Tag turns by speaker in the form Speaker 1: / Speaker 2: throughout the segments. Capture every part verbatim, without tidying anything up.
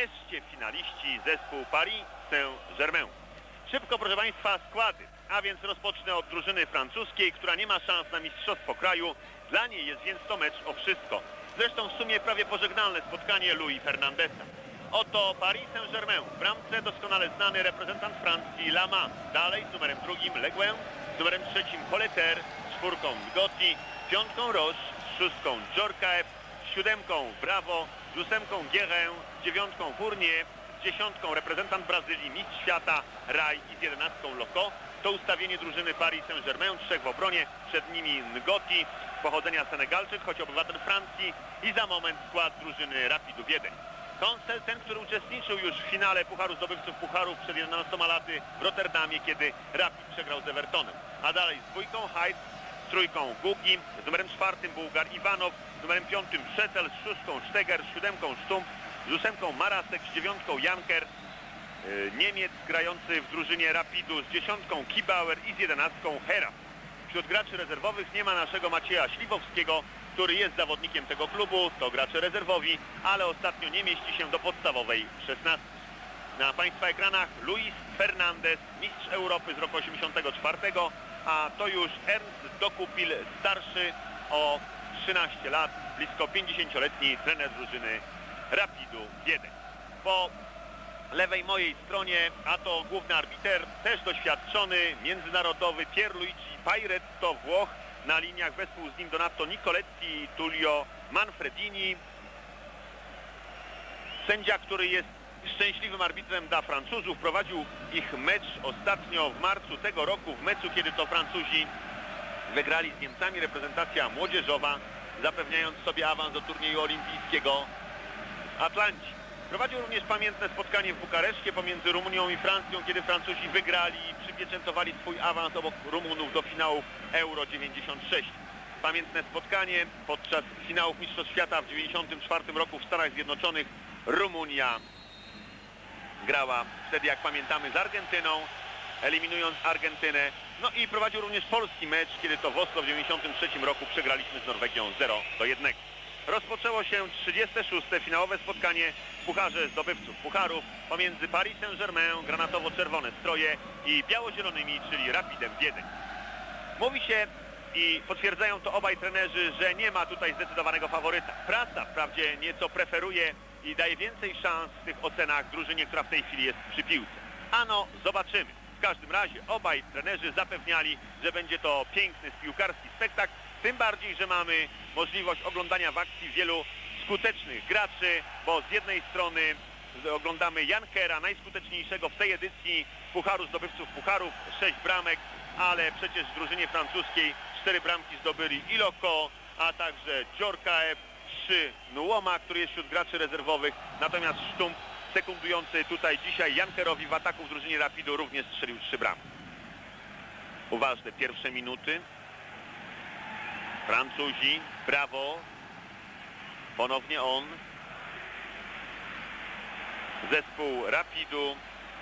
Speaker 1: Wreszcie finaliści zespół Paris Saint-Germain. Szybko, proszę Państwa, składy. A więc rozpocznę od drużyny francuskiej, która nie ma szans na mistrzostwo kraju. Dla niej jest więc to mecz o wszystko. Zresztą w sumie prawie pożegnalne spotkanie Louis Fernandesa. Oto Paris Saint-Germain. W bramce doskonale znany reprezentant Francji Lama. Dalej z numerem drugim Le Guen, z numerem trzecim Poleter, z czwórką Ngotti, piątką Roche, z szóstką Djorkaeff, z siódemką Bravo, z ósemką Guérin, z dziewiątką Fournier, z dziesiątką reprezentant Brazylii, mistrz świata Rai i z jedenastką Loco. To ustawienie drużyny Paris Saint-Germain, trzech w obronie, przed nimi Ngotti, pochodzenia Senegalczyk, choć obywatel Francji, i za moment skład drużyny Rapidu Wiedeń. Koncel, ten, który uczestniczył już w finale Pucharu Zdobywców Pucharów przed jedenastoma laty w Rotterdamie, kiedy Rapid przegrał z Evertonem. A dalej z dwójką Hajt, z trójką Gugi, z numerem czwartym Bułgar Iwanow, z numerem piątym Szetel, z szóstką Steger, z siódemką Sztump, z ósemką Marasek, z dziewiątką Janker, Niemiec grający w drużynie Rapidu, z dziesiątką Kibauer i z jedenastką Hera. Wśród graczy rezerwowych nie ma naszego Macieja Śliwowskiego, który jest zawodnikiem tego klubu, to gracze rezerwowi, ale ostatnio nie mieści się do podstawowej szesnastki. Na Państwa ekranach Luis Fernandez, mistrz Europy z roku osiemdziesiątego czwartego, a to już Ernst Dokupil, starszy o trzynaście lat, blisko pięćdziesięcioletni trener drużyny Rapidu Wiedeń. Po lewej mojej stronie, a to główny arbiter, też doświadczony, międzynarodowy Pierluigi Pairetto, Włoch. Na liniach wespół z nim Donato Nicoletti i Tullio Manfredini. Sędzia, który jest szczęśliwym arbitrem dla Francuzów, prowadził ich mecz ostatnio w marcu tego roku, w meczu, kiedy to Francuzi wygrali z Niemcami, reprezentacja młodzieżowa, zapewniając sobie awans do turnieju olimpijskiego w Atlancie. Prowadził również pamiętne spotkanie w Bukareszcie pomiędzy Rumunią i Francją, kiedy Francuzi wygrali i przypieczętowali swój awans obok Rumunów do finałów Euro dziewięćdziesiąt sześć. Pamiętne spotkanie podczas finałów Mistrzostw Świata w dziewięćdziesiątym czwartym roku w Stanach Zjednoczonych. Rumunia grała wtedy, jak pamiętamy, z Argentyną, eliminując Argentynę. No i prowadził również polski mecz, kiedy to w Oslo w dziewięćdziesiątym trzecim roku przegraliśmy z Norwegią zero do jednego. Rozpoczęło się trzydzieste szóste finałowe spotkanie w Pucharze Zdobywców Pucharów pomiędzy Paris Saint-Germain, granatowo-czerwone stroje, i biało-zielonymi, czyli Rapidem Wiedeń. Mówi się, i potwierdzają to obaj trenerzy, że nie ma tutaj zdecydowanego faworyta. Prasa wprawdzie nieco preferuje i daje więcej szans w tych ocenach drużynie, która w tej chwili jest przy piłce. Ano, zobaczymy. W każdym razie obaj trenerzy zapewniali, że będzie to piękny piłkarski spektakl, tym bardziej, że mamy możliwość oglądania w akcji wielu skutecznych graczy, bo z jednej strony oglądamy Jankera, najskuteczniejszego w tej edycji Pucharu Zdobywców Pucharów, sześć bramek, ale przecież w drużynie francuskiej cztery bramki zdobyli i Loco, a także Djorkaeff, trzy Nuoma, który jest wśród graczy rezerwowych, natomiast Sztump, sekundujący tutaj dzisiaj Jankerowi w ataku w drużynie Rapidu, również strzelił trzy bramki. Uważne pierwsze minuty. Francuzi, Bravo, ponownie on. Zespół Rapidu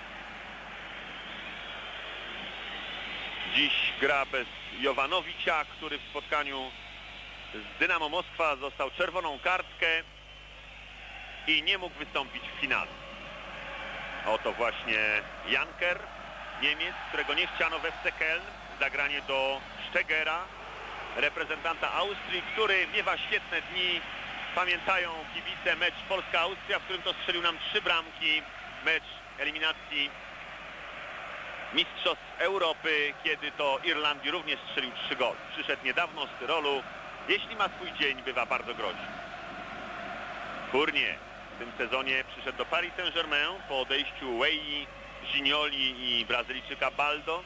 Speaker 1: dziś gra bez Jovanowicza, który w spotkaniu z Dynamo Moskwa dostał czerwoną kartkę i nie mógł wystąpić w finale. Oto właśnie Janker, Niemiec, którego nie chciano w F C Köln. Zagranie do Stegera, reprezentanta Austrii, który miewa świetne dni. Pamiętają kibice mecz Polska-Austria, w którym to strzelił nam trzy bramki. Mecz eliminacji Mistrzostw Europy, kiedy to Irlandii również strzelił trzy gole. Przyszedł niedawno z Tyrolu. Jeśli ma swój dzień, bywa bardzo groźny. Fournier w tym sezonie przyszedł do Paris Saint-Germain po odejściu Weyi, Ginioli i Brazylijczyka Baldo.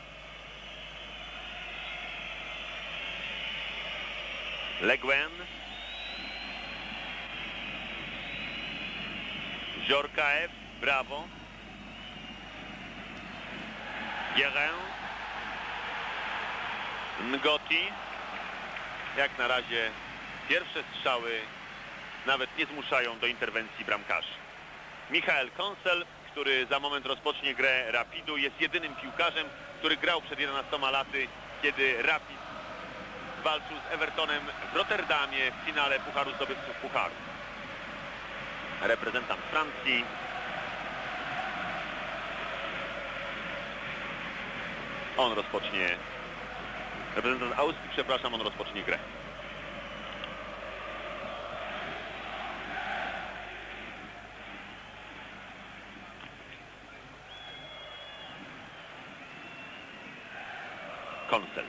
Speaker 1: Le Guen, Djorkaeff, Bravo, Guérin, Ngotti. Jak na razie pierwsze strzały nawet nie zmuszają do interwencji bramkarzy. Michael Koncel, który za moment rozpocznie grę Rapidu, jest jedynym piłkarzem, który grał przed jedenastoma laty, kiedy Rapid walczył z Evertonem w Rotterdamie w finale Pucharu Zdobywców Pucharów. Reprezentant Francji On rozpocznie, reprezentant Austrii, przepraszam, on rozpocznie grę. Konsel.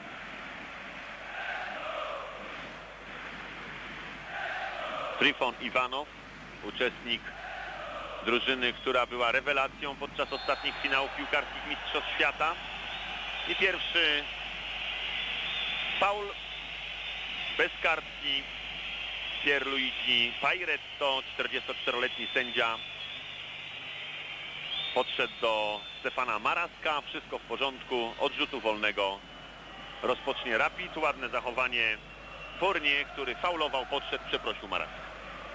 Speaker 1: Trifon Iwanow, uczestnik drużyny, która była rewelacją podczas ostatnich finałów piłkarskich Mistrzostw Świata. I pierwszy faul bez kartki. Pierluigi Pairetto, czterdziestoczteroletni sędzia, podszedł do Stefana Maraska. Wszystko w porządku. Od rzutu wolnego rozpocznie Rapid. Ładne zachowanie Fournier, który faulował, podszedł, przeprosił Maraska.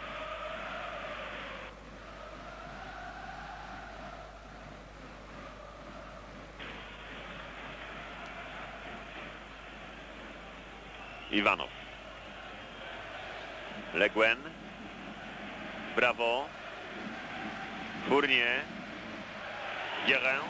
Speaker 1: Iwanow. Le Guen. Brawo. Fournier. Guérin.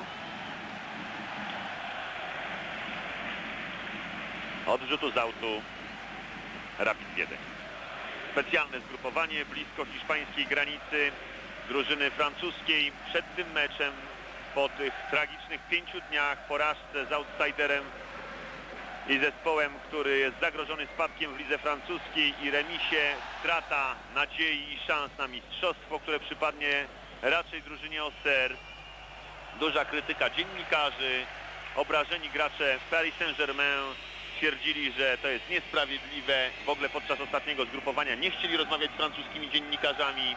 Speaker 1: Od rzutu z autu Rapid jeden. Specjalne zgrupowanie blisko hiszpańskiej granicy drużyny francuskiej przed tym meczem, po tych tragicznych pięciu dniach, porażce z outsiderem i zespołem, który jest zagrożony spadkiem w lidze francuskiej, i remisie, strata nadziei i szans na mistrzostwo, które przypadnie raczej drużynie Auxerre. Duża krytyka dziennikarzy, obrażeni gracze Paris Saint-Germain twierdzili, że to jest niesprawiedliwe. W ogóle podczas ostatniego zgrupowania nie chcieli rozmawiać z francuskimi dziennikarzami.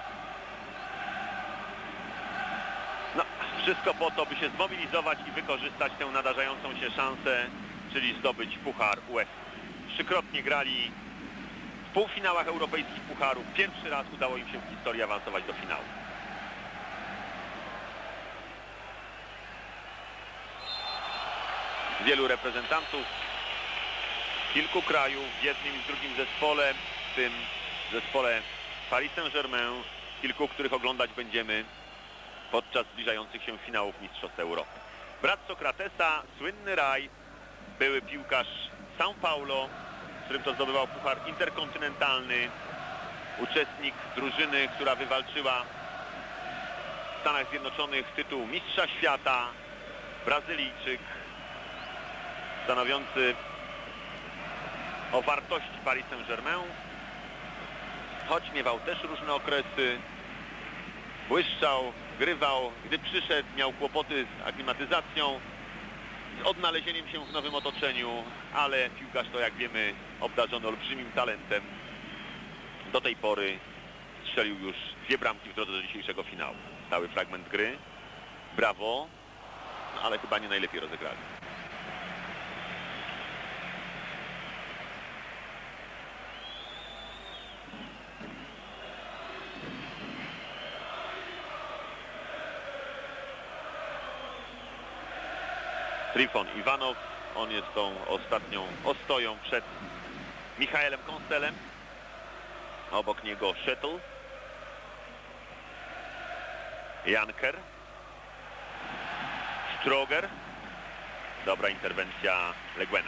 Speaker 1: No, wszystko po to, by się zmobilizować i wykorzystać tę nadarzającą się szansę, czyli zdobyć puchar UEFA. Trzykrotnie grali w półfinałach europejskich pucharów. Pierwszy raz udało im się w historii awansować do finału. Wielu reprezentantów kilku krajów w jednym i w drugim zespole, w tym zespole Paris Saint-Germain, kilku, których oglądać będziemy podczas zbliżających się finałów Mistrzostw Europy. Brat Sokratesa, słynny Raj, były piłkarz São Paulo, z którym to zdobywał puchar interkontynentalny, uczestnik drużyny, która wywalczyła w Stanach Zjednoczonych tytuł mistrza świata, Brazylijczyk, stanowiący o wartości Paris Saint-Germain, choć miewał też różne okresy, błyszczał, grywał, gdy przyszedł, miał kłopoty z aklimatyzacją, z odnalezieniem się w nowym otoczeniu, ale piłkarz to, jak wiemy, obdarzony olbrzymim talentem. Do tej pory strzelił już dwie bramki w drodze do dzisiejszego finału. Stały fragment gry. Brawo, no, ale chyba nie najlepiej rozegrali. Trifon Iwanow, on jest tą ostatnią ostoją przed Michaelem Konstelem. Obok niego Szetl, Janker, Stroger. Dobra interwencja Le Guena.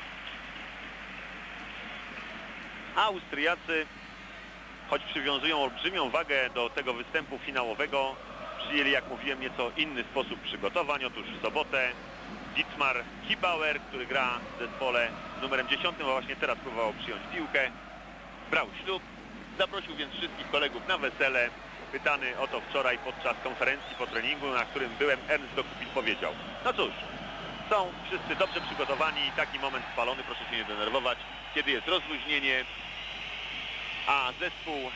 Speaker 1: Austriacy, choć przywiązują olbrzymią wagę do tego występu finałowego, przyjęli, jak mówiłem, nieco inny sposób przygotowań. Otóż w sobotę Dietmar Kibauer, który gra w zespole z numerem dziesiątym, a właśnie teraz próbował przyjąć piłkę, brał ślub, zaprosił więc wszystkich kolegów na wesele. Pytany o to wczoraj podczas konferencji po treningu, na którym byłem, Ernst Dokupil powiedział: no cóż, są wszyscy dobrze przygotowani i taki moment spalony, proszę się nie denerwować, kiedy jest rozluźnienie, a zespół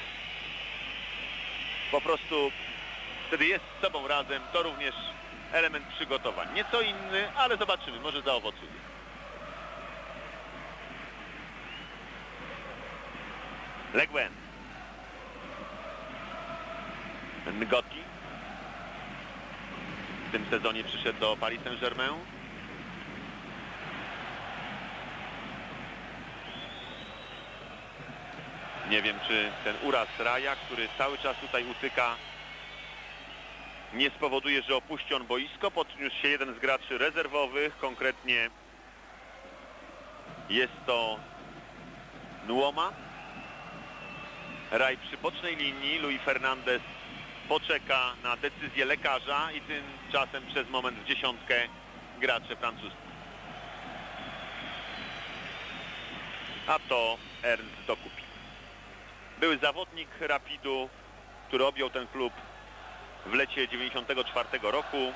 Speaker 1: po prostu wtedy jest z sobą razem, to również element przygotowań. Nieco inny, ale zobaczymy, może zaowocuje. Le Guen. Ngoti. W tym sezonie przyszedł do Paris Saint-Germain. Nie wiem, czy ten uraz Raja, który cały czas tutaj utyka, nie spowoduje, że opuści on boisko. Podniósł się jeden z graczy rezerwowych, konkretnie jest to Nuoma. Raj przy bocznej linii, Luis Fernandez poczeka na decyzję lekarza i tymczasem przez moment w dziesiątkę gracze francuscy. A to Ernst Dokupi. Były zawodnik Rapidu, który objął ten klub w lecie dziewięćdziesiątego czwartego roku.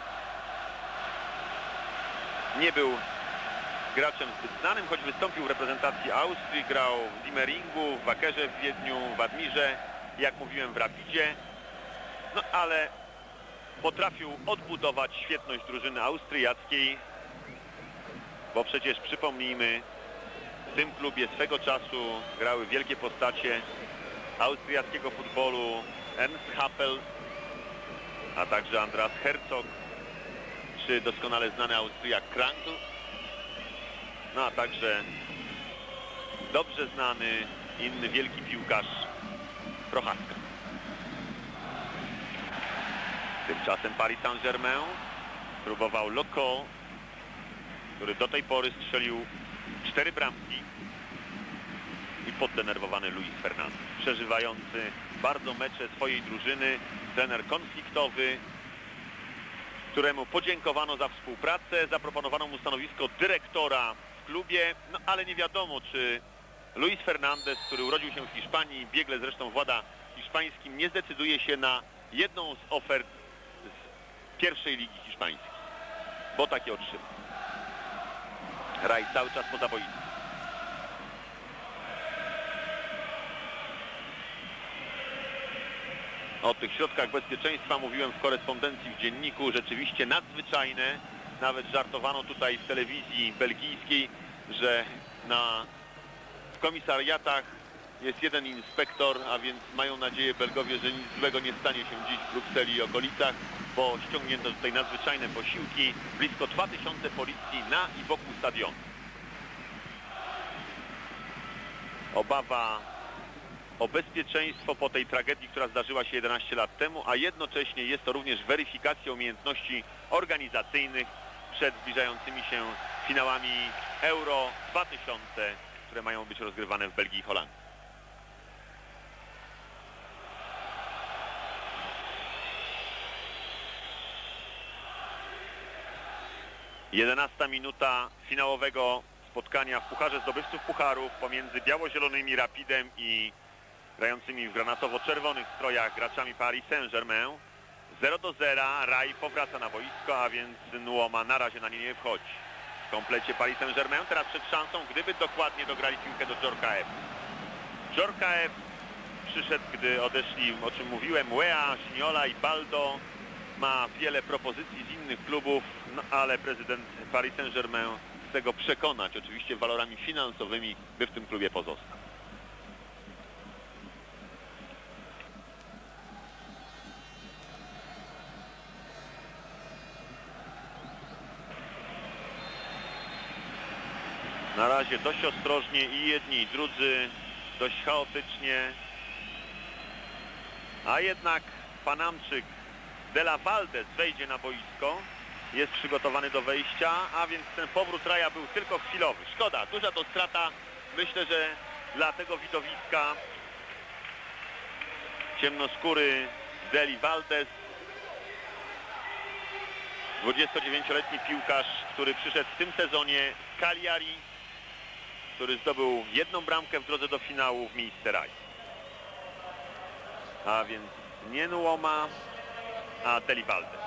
Speaker 1: Nie był graczem zbyt znanym, choć wystąpił w reprezentacji Austrii, grał w Simmeringu, w Wackerze w Wiedniu, w Admirze, jak mówiłem w Rapidzie. No ale potrafił odbudować świetność drużyny austriackiej, bo przecież przypomnijmy, w tym klubie swego czasu grały wielkie postacie austriackiego futbolu, Ernst Happel, a także Andreas Herzog, czy doskonale znany Austriak Krankl, no a także dobrze znany inny wielki piłkarz Prochaska. Tymczasem Paris Saint-Germain próbował Loco, który do tej pory strzelił cztery bramki, i poddenerwowany Luis Fernandez, przeżywający bardzo mecze swojej drużyny, trener konfliktowy, któremu podziękowano za współpracę, zaproponowano mu stanowisko dyrektora w klubie, no ale nie wiadomo, czy Luis Fernandez, który urodził się w Hiszpanii, biegle zresztą włada hiszpańskim, nie zdecyduje się na jedną z ofert z pierwszej ligi hiszpańskiej, bo takie otrzyma. Raj cały czas poza boiskiem. O tych środkach bezpieczeństwa mówiłem w korespondencji w dzienniku, rzeczywiście nadzwyczajne. Nawet żartowano tutaj w telewizji belgijskiej, że na, w komisariatach jest jeden inspektor, a więc mają nadzieję Belgowie, że nic złego nie stanie się dziś w Brukseli i okolicach, bo ściągnięto tutaj nadzwyczajne posiłki, blisko dwa tysiące policji na i wokół stadionu. Obawa o bezpieczeństwo po tej tragedii, która zdarzyła się jedenaście lat temu, a jednocześnie jest to również weryfikacja umiejętności organizacyjnych przed zbliżającymi się finałami Euro dwa tysiące, które mają być rozgrywane w Belgii i Holandii. jedenasta minuta finałowego spotkania w Pucharze Zdobywców Pucharów pomiędzy biało-zielonymi Rapidem i grającymi w granatowo-czerwonych strojach graczami Paris Saint-Germain. zero do zera, Raj powraca na boisko, a więc Nuoma na razie na nie nie wchodzi. W komplecie Paris Saint-Germain teraz przed szansą, gdyby dokładnie dograli piłkę do Dżorkaeff. Dżorkaeff przyszedł, gdy odeszli, o czym mówiłem, Weah, Gignola i Baldo. Ma wiele propozycji z innych klubów, no ale prezydent Paris Saint-Germain chce go przekonać, oczywiście walorami finansowymi, by w tym klubie pozostał. Na razie dość ostrożnie i jedni i drudzy, dość chaotycznie, a jednak Panamczyk De La Valdez wejdzie na boisko, jest przygotowany do wejścia, a więc ten powrót Raja był tylko chwilowy. Szkoda, duża to strata, myślę, że dla tego widowiska ciemnoskóry Deli Valdez, dwudziestodziewięcioletni piłkarz, który przyszedł w tym sezonie z Cagliari, który zdobył jedną bramkę w drodze do finału w miejsce Raja. A więc nie Nuoma, a Deli Valdez.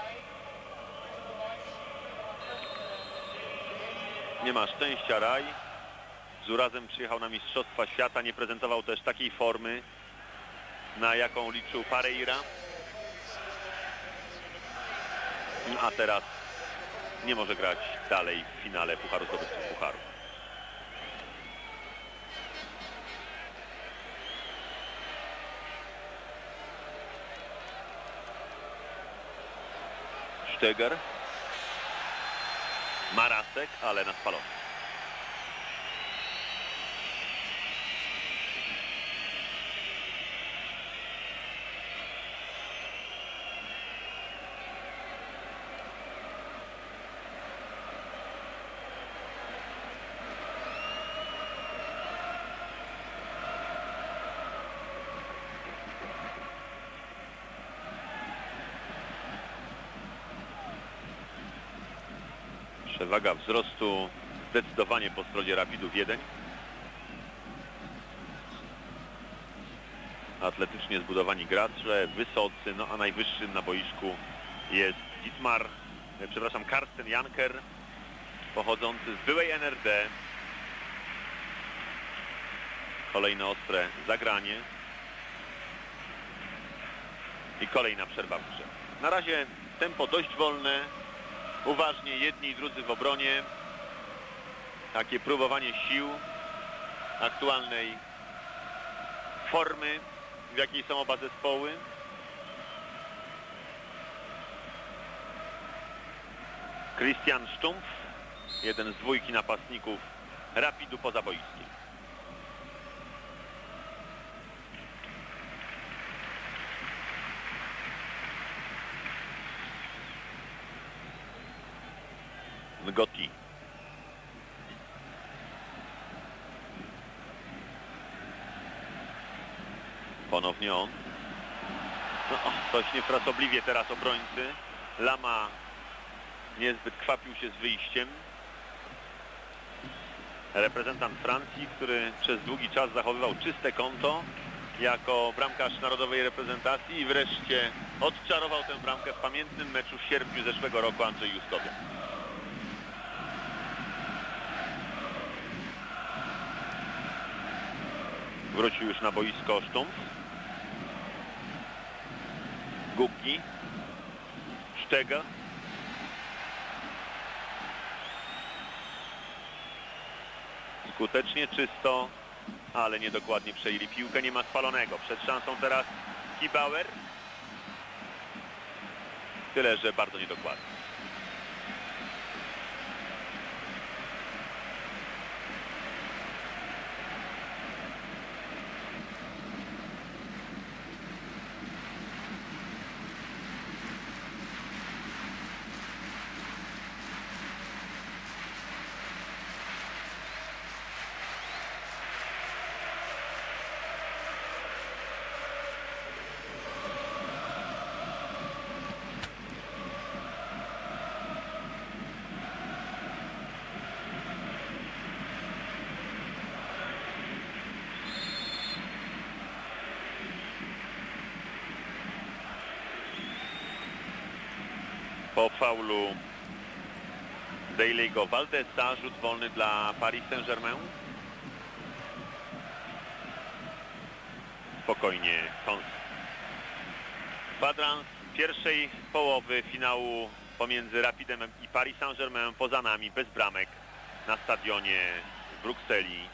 Speaker 1: Nie ma szczęścia Raj. Z urazem przyjechał na Mistrzostwa Świata, nie prezentował też takiej formy, na jaką liczył Pereira. A teraz nie może grać dalej w finale Pucharu Zdobywców Pucharu. Steger. Marasek, ale na spalony. Przewaga wzrostu zdecydowanie po stronie Rapidu Wiedeń. Atletycznie zbudowani gracze, wysocy, no a najwyższym na boisku jest Dietmar, przepraszam, Karsten Janker, pochodzący z byłej N R D. Kolejne ostre zagranie. I kolejna przerwa w grze. Na razie tempo dość wolne. Uważnie jedni i drudzy w obronie. Takie próbowanie sił aktualnej formy, w jakiej są oba zespoły. Christian Stumpf, jeden z dwójki napastników Rapidu poza boiskiem. Ngoti. Ponownie on. No, coś niefrasobliwie teraz obrońcy. Lama niezbyt kwapił się z wyjściem. Reprezentant Francji, który przez długi czas zachowywał czyste konto jako bramkarz narodowej reprezentacji i wreszcie odczarował tę bramkę w pamiętnym meczu w sierpniu zeszłego roku Andrzej Juskowiak. Wrócił już na boisko Stumpf. Gubki. Sztega. Skutecznie, czysto, ale niedokładnie przejęli piłkę. Nie ma spalonego. Przed szansą teraz Kibauer. Tyle, że bardzo niedokładnie. Po faulu Dailego Valdesa rzut wolny dla Paris Saint-Germain. Spokojnie Kons. Kwadrans pierwszej połowy finału pomiędzy Rapidem i Paris Saint-Germain poza nami, bez bramek na stadionie w Brukseli.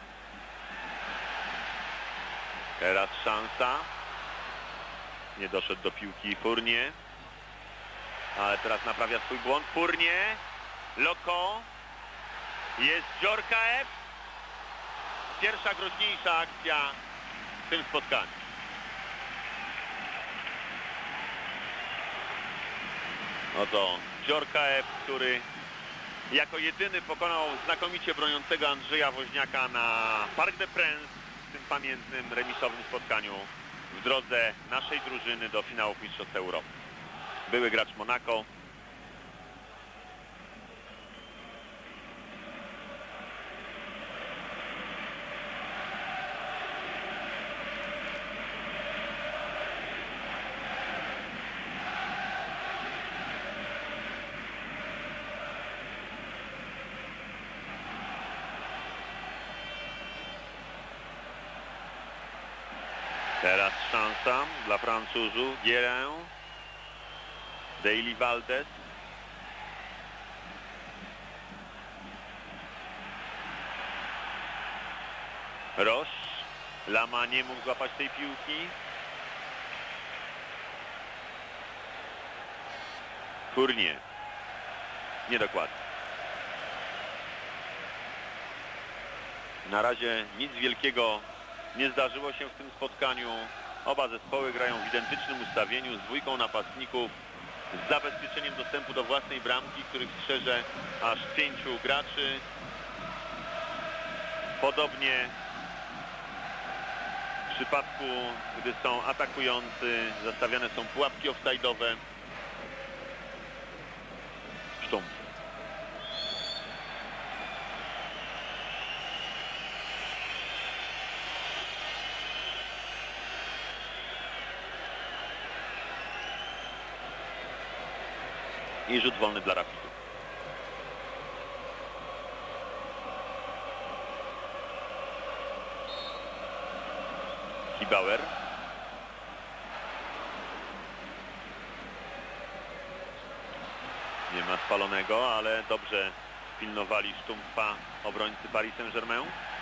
Speaker 1: Teraz szansa. Nie doszedł do piłki Fournier. Ale teraz naprawia swój błąd. Fournier. Loko. Jest Djorkaeff. Pierwsza groźniejsza akcja w tym spotkaniu. Oto Djorkaeff, który jako jedyny pokonał znakomicie broniącego Andrzeja Woźniaka na Parc des Princes w tym pamiętnym remisowym spotkaniu w drodze naszej drużyny do finałów Mistrzostw Europy. Były gracz Monaco. Teraz szansa dla Francuzów. Guérin. Daily Valdez. Roche. Lama nie mógł złapać tej piłki. Fournier. Niedokładnie. Na razie nic wielkiego nie zdarzyło się w tym spotkaniu. Oba zespoły grają w identycznym ustawieniu z dwójką napastników, z zabezpieczeniem dostępu do własnej bramki, których strzeże aż pięciu graczy. Podobnie w przypadku, gdy są atakujący, zastawiane są pułapki offside'owe. Stumpf. I rzut wolny dla Rapidu. Hibauer. Nie ma spalonego, ale dobrze pilnowali Sztumpfa obrońcy Paris Saint-Germain.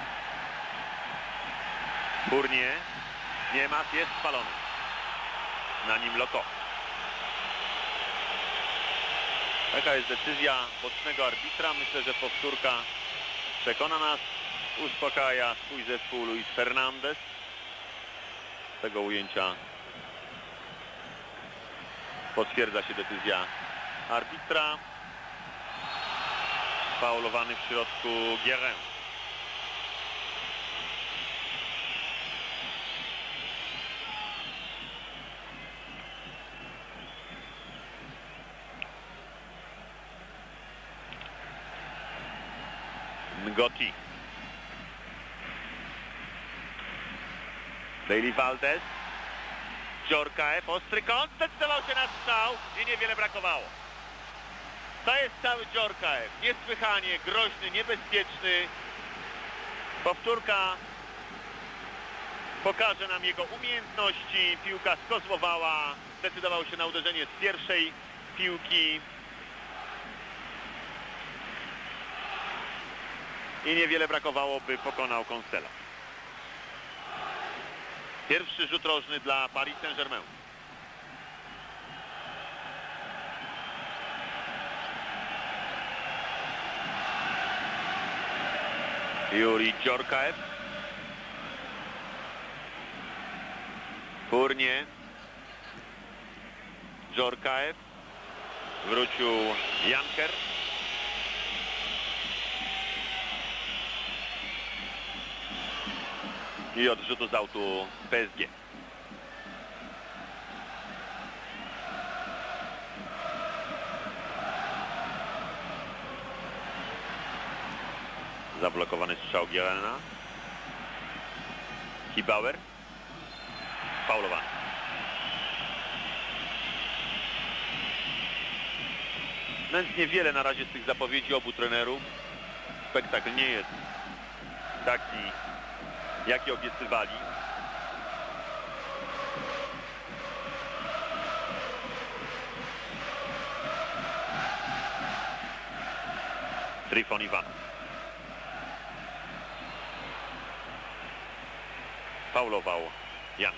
Speaker 1: Fournier. Nie ma, jest spalony. Na nim Loko. Taka jest decyzja bocznego arbitra. Myślę, że powtórka przekona nas. Uspokaja swój zespół Luis Fernandez. Z tego ujęcia potwierdza się decyzja arbitra. Faulowany w środku Guérin. Ngoti. Bailey Valdez. Djorkaeff, ostry kąt, zdecydował się na strzał i niewiele brakowało. To jest cały Djorkaeff, niesłychanie groźny, niebezpieczny. Powtórka pokaże nam jego umiejętności. Piłka skozłowała, zdecydował się na uderzenie z pierwszej piłki. I niewiele brakowało, by pokonał Konsela. Pierwszy rzut rożny dla Paris Saint-Germain. Yuri Djorkaeff. Fournier. Djorkaeff. Wrócił Janker. I od rzutu z autu P S G. Zablokowany strzał Guérina. Hibauer. Faulowany. Więc niewiele na razie z tych zapowiedzi obu trenerów. Spektakl nie jest taki, jaki obiecywali. Trifon Iwan. Faulował Janka.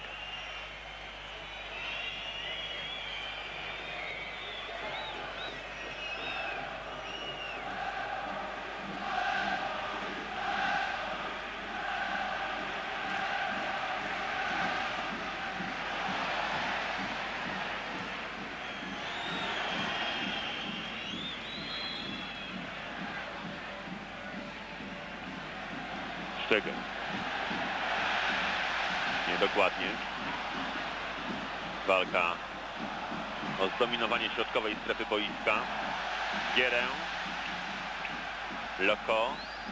Speaker 1: Szczegel. Niedokładnie. Walka o zdominowanie środkowej strefy boiska. Guérin. Loko.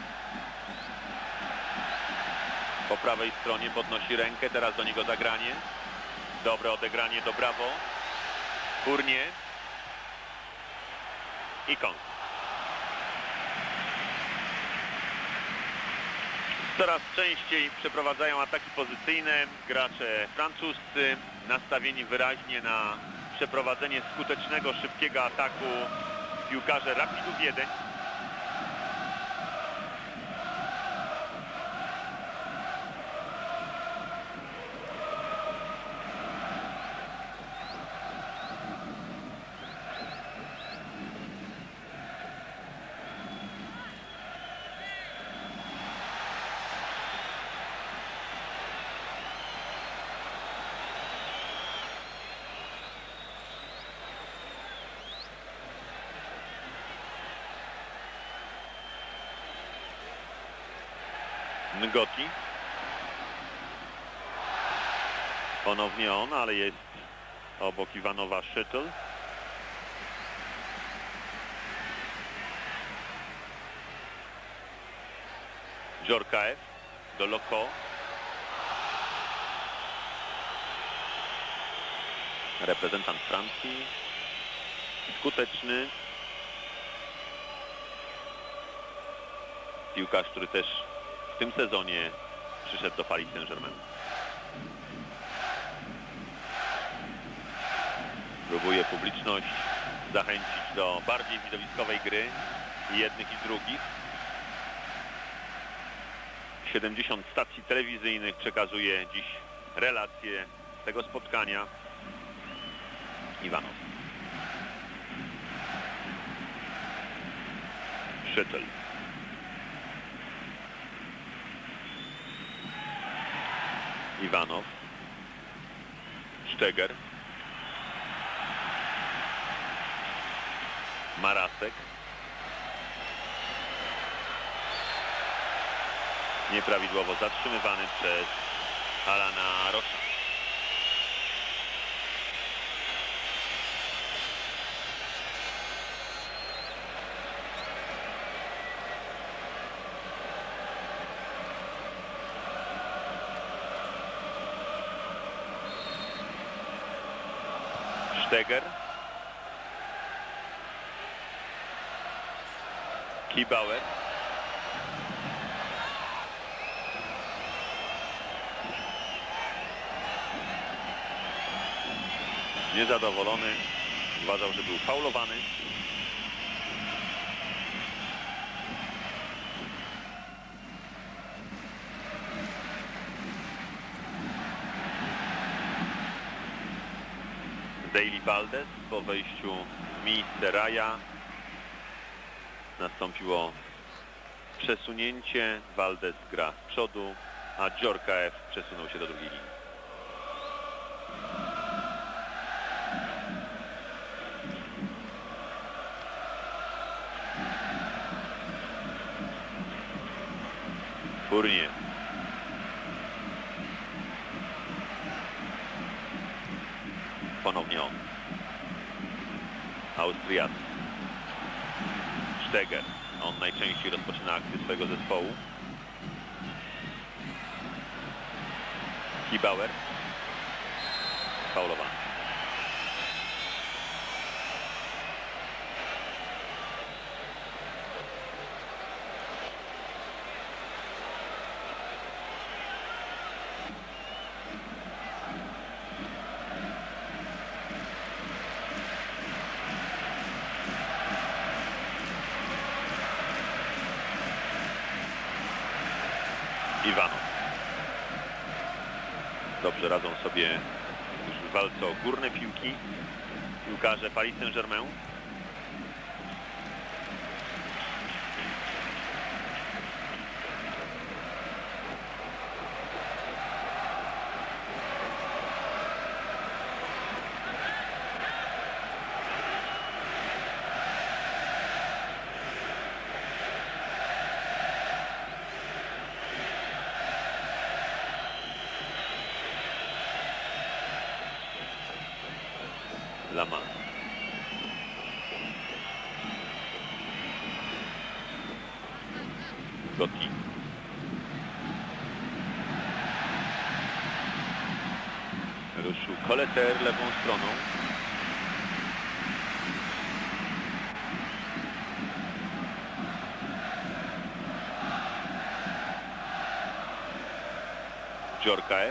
Speaker 1: Po prawej stronie podnosi rękę. Teraz do niego zagranie. Dobre odegranie do Brawo. Fournier. I kąt. Coraz częściej przeprowadzają ataki pozycyjne gracze francuscy, nastawieni wyraźnie na przeprowadzenie skutecznego, szybkiego ataku piłkarze Rapidu Wiedeń. Ngoti. Ponownie on, ale jest obok Iwanowa Szytl. Djorkaeff do Loko. Reprezentant Francji. skuteczny piłkarz, który też w tym sezonie przyszedł do Paris Saint-Germain. Próbuje publiczność zachęcić do bardziej widowiskowej gry i jednych i drugich. siedemdziesiąt stacji telewizyjnych przekazuje dziś relacje tego spotkania. Iwanow. Szytl. Iwanow. Szczeger. Marasek. Nieprawidłowo zatrzymywany przez Alana Rosza. Szczeger. Kibauer. Niezadowolony. Uważał, że był faulowany. Daily Valdez po wejściu w miejsce Raja nastąpiło przesunięcie. Valdez gra z przodu, a Dżorkaeff przesunął się do drugiej linii. Fournier. Ponownie on. Austriacy. Szczeger. On najczęściej rozpoczyna akcję swojego zespołu. Kibauer. Faulowany. Iwanow. Dobrze radzą sobie już w walce o górne piłki piłkarze Paris Saint-Germain. Lama. Gotti. Ruszył Koleter lewą stroną. Dżorkaeff.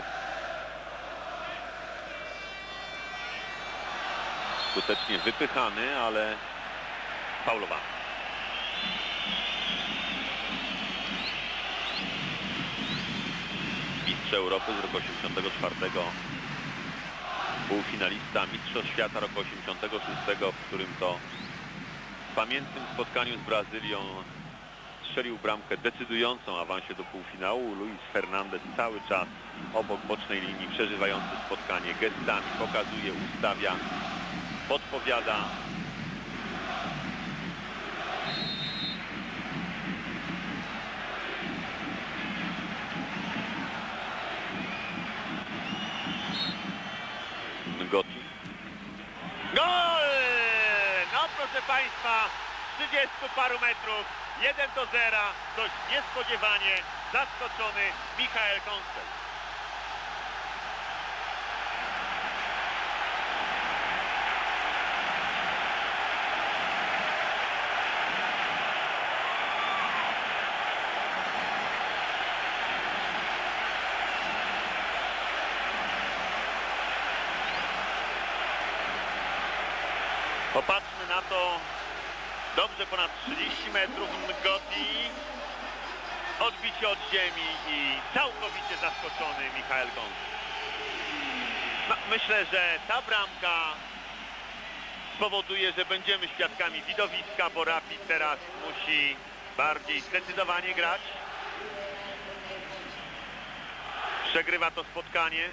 Speaker 1: Skutecznie wypychany, ale faulowany. Mistrz Europy z roku osiemdziesiątego czwartego. Półfinalista Mistrzostw Świata roku osiemdziesiątego szóstego, w którym to w pamiętnym spotkaniu z Brazylią strzelił bramkę decydującą o awansie do półfinału. Luis Fernandez cały czas obok bocznej linii, przeżywający spotkanie, gestami pokazuje, ustawia, podpowiada. Gotti. Gol! No proszę Państwa, z trzydziestu paru metrów, jeden do zera, dość niespodziewanie zaskoczony Michael Konstel. Popatrzmy na to. Dobrze ponad trzydzieści metrów Ngoti. Odbicie od ziemi i całkowicie zaskoczony Michael Gąs. No, myślę, że ta bramka spowoduje, że będziemy świadkami widowiska, bo Rapid teraz musi bardziej zdecydowanie grać. Przegrywa to spotkanie.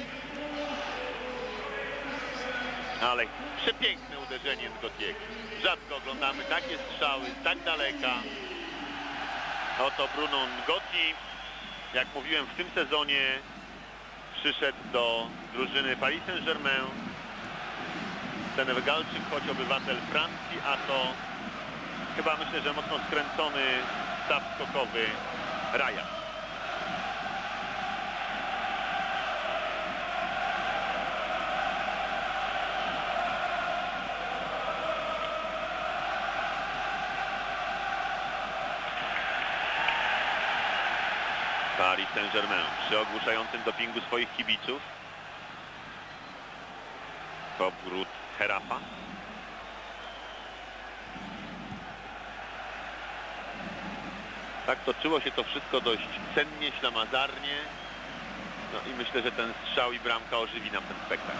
Speaker 1: Ale przepiękne uderzenie Ngotiego. Rzadko oglądamy takie strzały z tak daleka. Oto Bruno Ngoti, jak mówiłem, w tym sezonie przyszedł do drużyny Paris Saint-Germain. Senegalczyk, choć obywatel Francji, a to chyba myślę, że mocno skręcony staw skokowy Raja. Paris Saint-Germain przy ogłuszającym dopingu swoich kibiców. Powrót Herafa. Tak toczyło się to wszystko dość cennie, ślamazarnie. No i myślę, że ten strzał i bramka ożywi nam ten spektakl.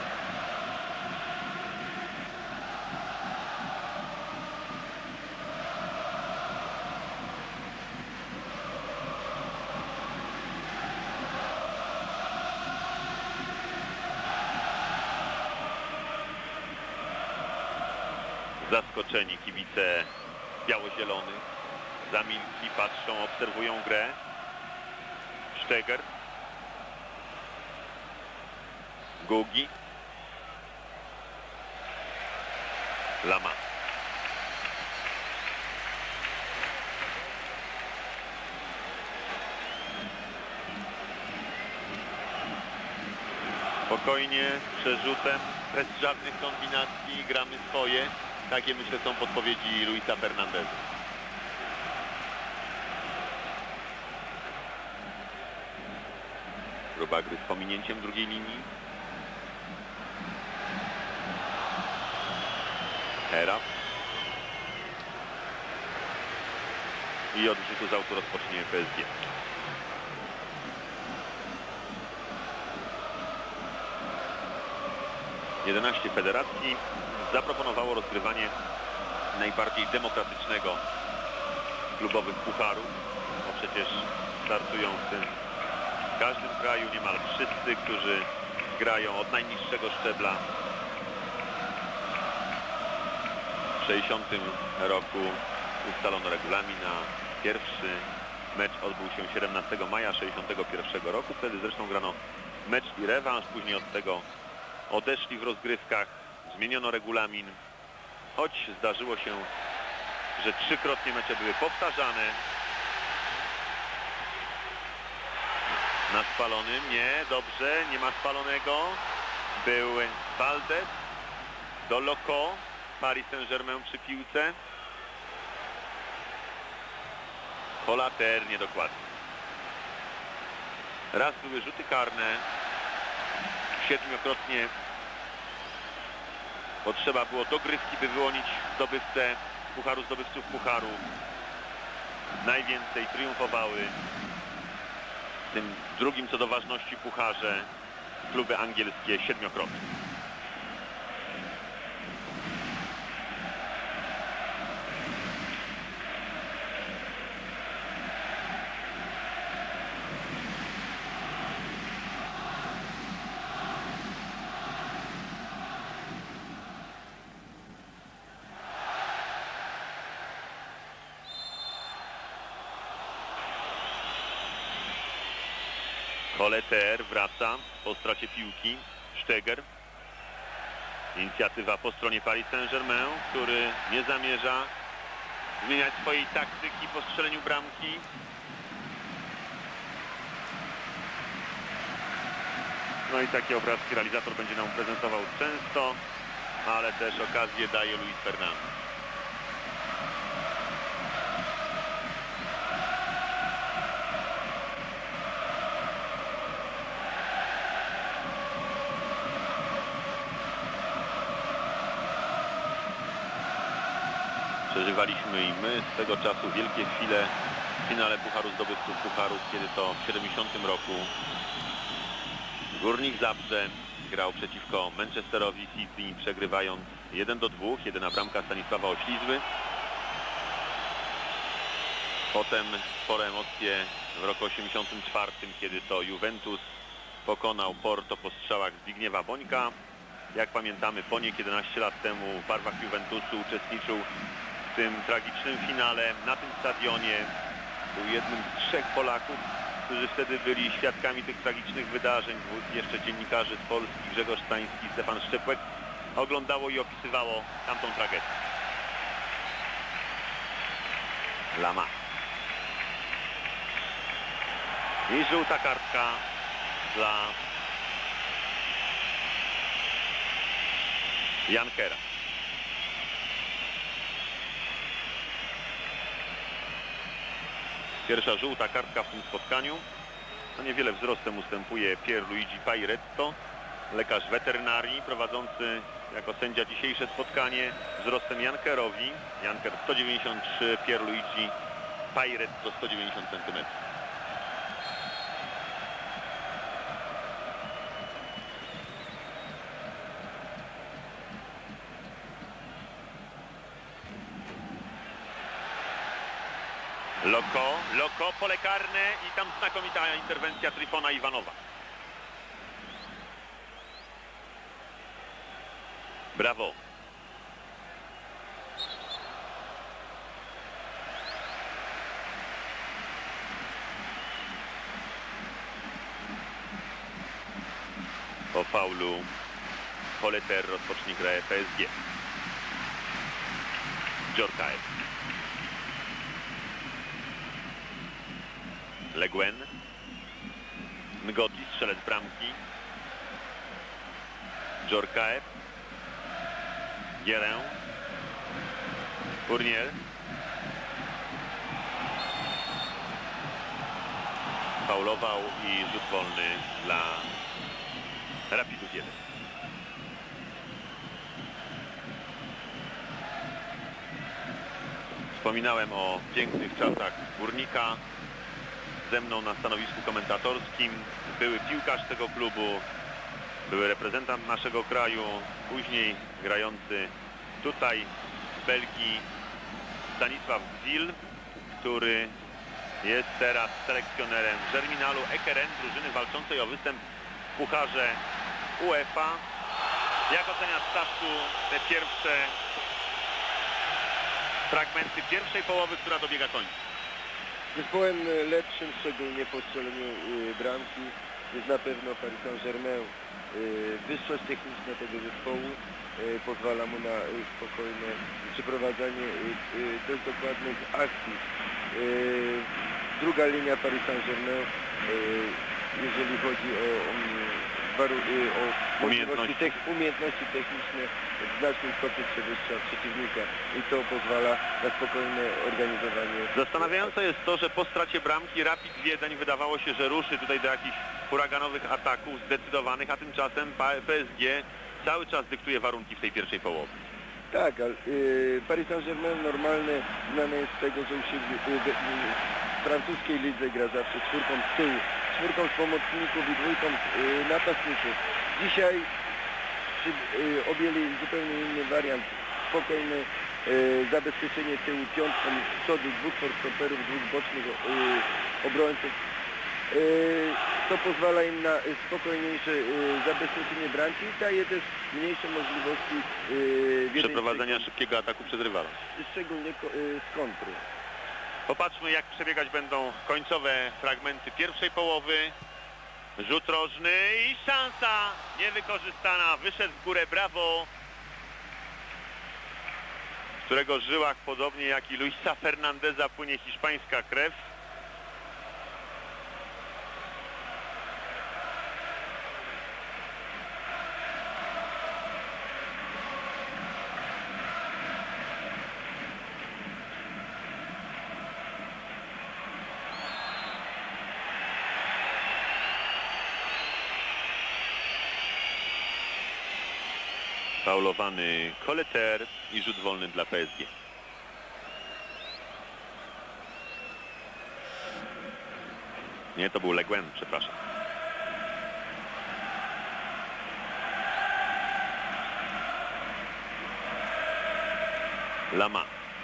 Speaker 1: Zaskoczeni kibice biało-zielonych. Zamilkli, patrzą, obserwują grę. Steger. Gugi. Lama. Spokojnie, przerzutem, bez żadnych kombinacji, gramy swoje. Takie, myślę, są podpowiedzi Luisa Fernandeza. Próba gry z pominięciem drugiej linii. Heraf. I od rzutu z autu rozpocznie P S G. jedenaście federacji zaproponowało rozgrywanie najbardziej demokratycznego klubowych pucharów, bo przecież startują w tym w każdym kraju niemal wszyscy, którzy grają od najniższego szczebla. W sześćdziesiątym roku ustalono regulamin, a pierwszy mecz odbył się siedemnastego maja sześćdziesiątego pierwszego roku. Wtedy zresztą grano mecz i rewanż, później od tego odeszli w rozgrywkach, zmieniono regulamin, choć zdarzyło się, że trzykrotnie mecze były powtarzane. Na spalonym, nie, dobrze, nie ma spalonego. Był Valdez do Loco, Paris Saint-Germain przy piłce. Kolater niedokładnie. Raz były rzuty karne. Siedmiokrotnie potrzeba było dogrywki, by wyłonić zdobywcę pucharu, zdobywców pucharu. Najwięcej triumfowały w tym drugim co do ważności pucharze kluby angielskie siedmiokrotnie. Kolater wraca po stracie piłki. Steger. Inicjatywa po stronie Paris Saint-Germain, który nie zamierza zmieniać swojej taktyki po strzeleniu bramki. No i takie obrazki realizator będzie nam prezentował często, ale też okazję daje Luis Fernandez. Przeżywaliśmy i my z tego czasu wielkie chwile w finale Pucharu Zdobywców Pucharów, kiedy to w siedemdziesiątym roku Górnik Zabrze grał przeciwko Manchesterowi City, przegrywając jeden do dwóch. Jedyna bramka Stanisława Oślizły. Potem spore emocje w roku osiemdziesiątym czwartym, kiedy to Juventus pokonał Porto po strzałach Zbigniewa Bońka. Jak pamiętamy, Boniek jedenaście lat temu w barwach Juventusu uczestniczył w tym tragicznym finale. Na tym stadionie był jednym z trzech Polaków, którzy wtedy byli świadkami tych tragicznych wydarzeń. Dwóch jeszcze dziennikarzy z Polski, Grzegorz Stański i Stefan Szczepłek, oglądało i opisywało tamtą tragedię. Lama. I żółta kartka dla Jankera. Pierwsza żółta kartka w tym spotkaniu. No niewiele wzrostem ustępuje Pierluigi Pairetto, lekarz weterynarii prowadzący jako sędzia dzisiejsze spotkanie, wzrostem Jankerowi. Janker sto dziewięćdziesiąt trzy, Pierluigi Pairetto sto dziewięćdziesiąt centymetrów. Loko, Loko, pole karne i tam znakomita interwencja Tryfona Iwanowa. Brawo. Po faulu Poleter rozpocznie grę P S G. Djorkaeff. Le Guen. Ngoti, strzelec bramki. Djorkaeff. Guérin. Fournier. Faulował i rzut wolny dla Rapidów jeden. Wspominałem o pięknych czasach Górnika. Ze mną na stanowisku komentatorskim były piłkarz tego klubu, były reprezentant naszego kraju, później grający tutaj w Belgii Stanisław Gzil, który jest teraz selekcjonerem Germinalu Ekeren, drużyny walczącej o występ w Pucharze UEFA. Jak oceniasz, Staszku, te pierwsze fragmenty pierwszej połowy, która dobiega końca?
Speaker 2: Zespołem lepszym, szczególnie po strzeleniu y, bramki, jest na pewno Paris Saint-Germain. Y, wyższość techniczna tego zespołu y, pozwala mu na y, spokojne przeprowadzanie y, y, dość dokładnych akcji. Y, druga linia Paris Saint-Germain, y, jeżeli chodzi o, o, o umiejętności, te, umiejętności techniczne, w znacznym stopniu przewyższa przeciwnika i to pozwala na spokojne organizowanie.
Speaker 1: Zastanawiające jest to, że po stracie bramki Rapid Wiedeń wydawało się, że ruszy tutaj do jakichś huraganowych ataków zdecydowanych, a tymczasem P S G cały czas dyktuje warunki w tej pierwszej połowie.
Speaker 2: Tak, ale y, Paris Saint-Germain normalne znane jest z tego, że u siebie y, w francuskiej lidze gra zawsze czwórką z tyłu, czwórką z pomocników i dwójką y, napastników. Dzisiaj przy, y, objęli zupełnie inny wariant, spokojne y, zabezpieczenie tyłu piątką, z przodu dwóch forstoperów, dwóch bocznych y, obrońców. Y, to pozwala im na spokojniejsze y, zabezpieczenie bramki i daje też mniejsze możliwości y,
Speaker 1: przeprowadzenia szybkiego ataku przez rywala.
Speaker 2: Szczególnie y, z kontry.
Speaker 1: Popatrzmy, jak przebiegać będą końcowe fragmenty pierwszej połowy. Rzut rożny i szansa niewykorzystana. Wyszedł w górę, brawo. W którego żyłach, podobnie jak i Luisa Fernandeza, płynie hiszpańska krew. Faulowany Poleter i rzut wolny dla P S G. Nie, to był Le Guen, przepraszam. Lama.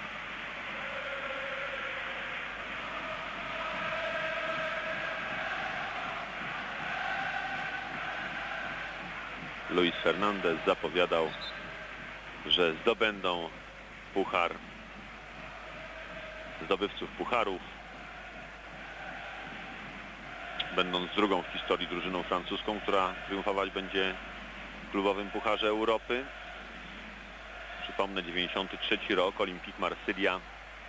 Speaker 1: Luis Fernandez zapowiadał, że zdobędą puchar, zdobywców pucharów, będąc drugą w historii drużyną francuską, która triumfować będzie w klubowym Pucharze Europy. Przypomnę, dziewięćdziesiąty trzeci rok, Olympique Marsylia,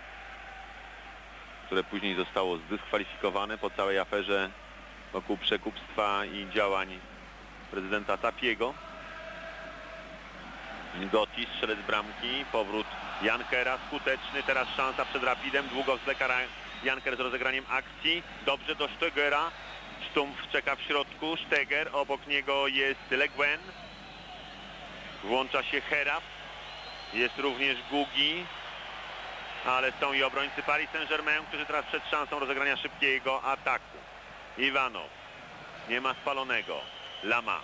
Speaker 1: które później zostało zdyskwalifikowane po całej aferze wokół przekupstwa i działań prezydenta Tapiego. Ngoti, strzelec bramki, powrót Jankera, skuteczny, teraz szansa przed Rapidem, długo zwleka Janker z rozegraniem akcji, dobrze do Stegera, Stumpf czeka w środku, Steger, obok niego jest Le Guen, włącza się Heraf, jest również Gugi, ale są i obrońcy Paris Saint-Germain, którzy teraz przed szansą rozegrania szybkiego ataku. Iwanow, nie ma spalonego, Lama.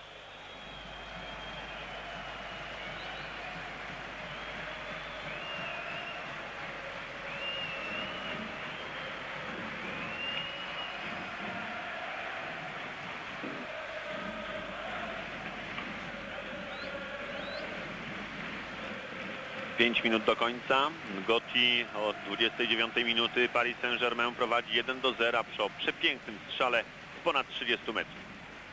Speaker 1: pięć minut do końca. Ngoti od dwudziestej dziewiątej minuty. Paris Saint-Germain prowadzi jeden do zera przy przepięknym strzale z ponad trzydziestu metrów.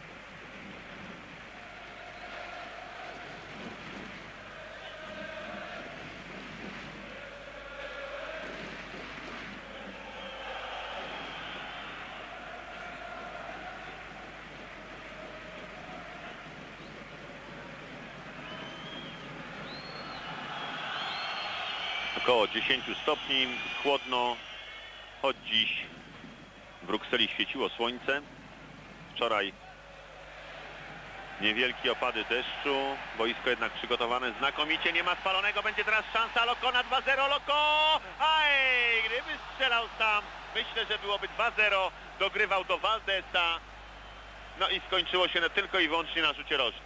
Speaker 1: Około dziesięciu stopni, chłodno, choć dziś w Brukseli świeciło słońce. Wczoraj niewielkie opady deszczu, boisko jednak przygotowane znakomicie, nie ma spalonego, będzie teraz szansa, Loko na dwa zero, Loko! Aj, gdyby strzelał sam, myślę, że byłoby dwa zero, dogrywał do Valdesa, no i skończyło się tylko i wyłącznie na rzucie rożnym.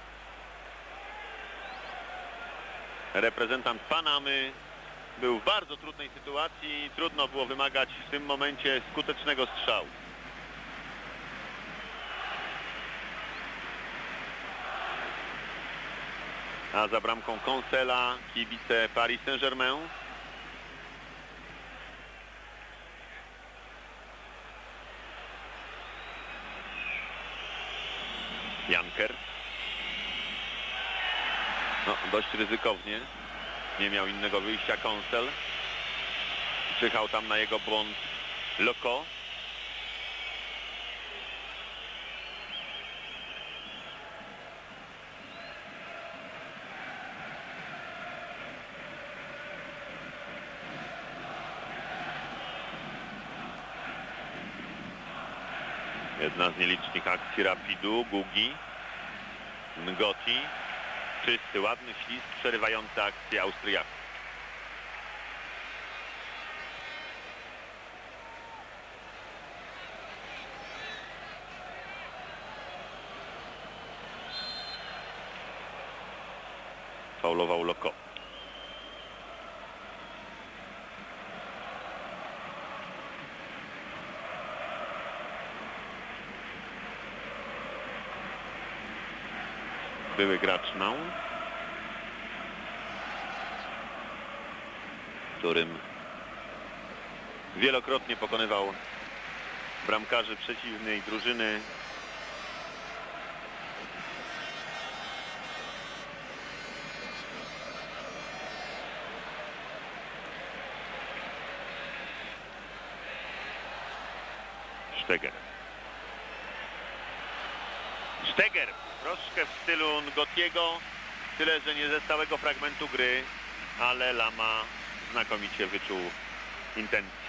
Speaker 1: Reprezentant Panamy był w bardzo trudnej sytuacji i trudno było wymagać w tym momencie skutecznego strzału. A za bramką Konsela kibice Paris Saint-Germain. Janker. No, dość ryzykownie. Nie miał innego wyjścia Konsel. Czyhał tam na jego błąd Loko. Jedna z nielicznych akcji Rapidu, Gugi, Ngoti. Czysty, ładny ślizg przerywający akcję Austriaków. Faulował Loko. Były gracz Nau, którym wielokrotnie pokonywał bramkarzy przeciwnej drużyny. Steger. Steger, troszkę w stylu Ngotiego, tyle że nie ze stałego fragmentu gry, ale Lama znakomicie wyczuł intencje.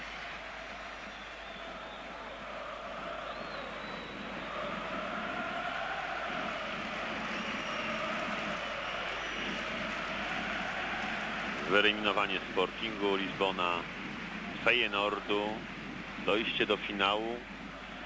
Speaker 1: Wyeliminowanie Sportingu Lizbona, Feyenoordu, dojście do finału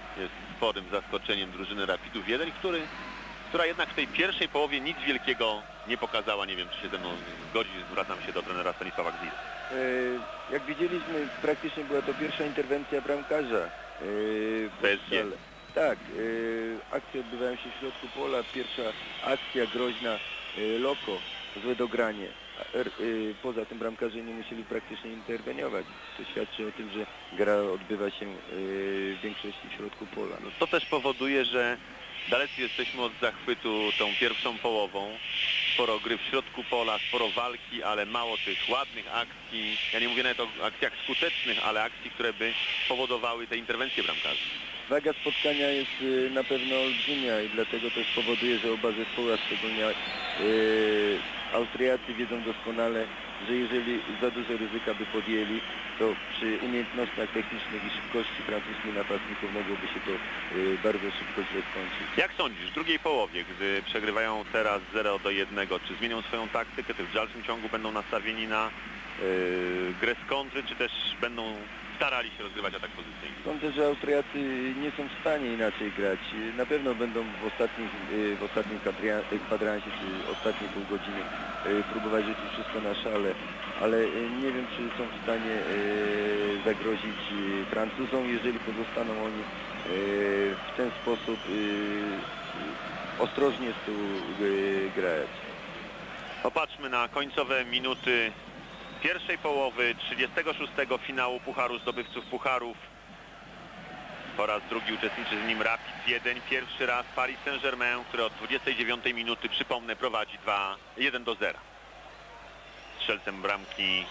Speaker 1: jest sporym zaskoczeniem drużyny Rapidu Wiedeń, który, która jednak w tej pierwszej połowie nic wielkiego nie pokazała. Nie wiem, czy się ze mną zgodzi. Zwracam się do trenera Stanisława Gzira.
Speaker 2: E, jak widzieliśmy, praktycznie była to pierwsza interwencja bramkarza. E,
Speaker 1: Bez
Speaker 2: ale, tak, e, akcje odbywają się w środku pola. Pierwsza akcja groźna, e, Loko, złe dogranie. A, e, poza tym bramkarze nie musieli praktycznie interweniować. To świadczy o tym, że gra odbywa się e, w większości w środku pola.
Speaker 1: No to też powoduje, że dalecy jesteśmy od zachwytu tą pierwszą połową. Sporo gry w środku pola, sporo walki, ale mało tych ładnych akcji. Ja nie mówię nawet o akcjach skutecznych, ale akcji, które by powodowały te interwencje bramkarzy.
Speaker 2: Waga spotkania jest y, na pewno olbrzymia i dlatego też powoduje, że oba zespoły, a szczególnie y, Austriacy wiedzą doskonale, że jeżeli za dużo ryzyka by podjęli, to przy umiejętnościach technicznych i szybkości francuskich napastników mogłoby się to y, bardzo szybko źle skończyć.
Speaker 1: Jak sądzisz, w drugiej połowie, gdy przegrywają teraz zero do jednego, czy zmienią swoją taktykę, czy w dalszym ciągu będą nastawieni na y, grę z kontry, czy też będą starali się rozgrywać atak pozycyjny?
Speaker 2: Sądzę, że Austriacy nie są w stanie inaczej grać. Na pewno będą w ostatnich, w ostatnim kwadransie czy ostatniej pół godziny próbować rzucić wszystko na szale, ale nie wiem, czy są w stanie zagrozić Francuzom, jeżeli pozostaną oni w ten sposób ostrożnie z tyłu grać.
Speaker 1: Popatrzmy na końcowe minuty pierwszej połowy trzydziestego szóstego finału Pucharu Zdobywców Pucharów. Po raz drugi uczestniczy z nim Rapid Wiedeń. Pierwszy raz Paris Saint-Germain, który od dwudziestej dziewiątej minuty, przypomnę, prowadzi dwa jeden do zera. Strzelcem bramki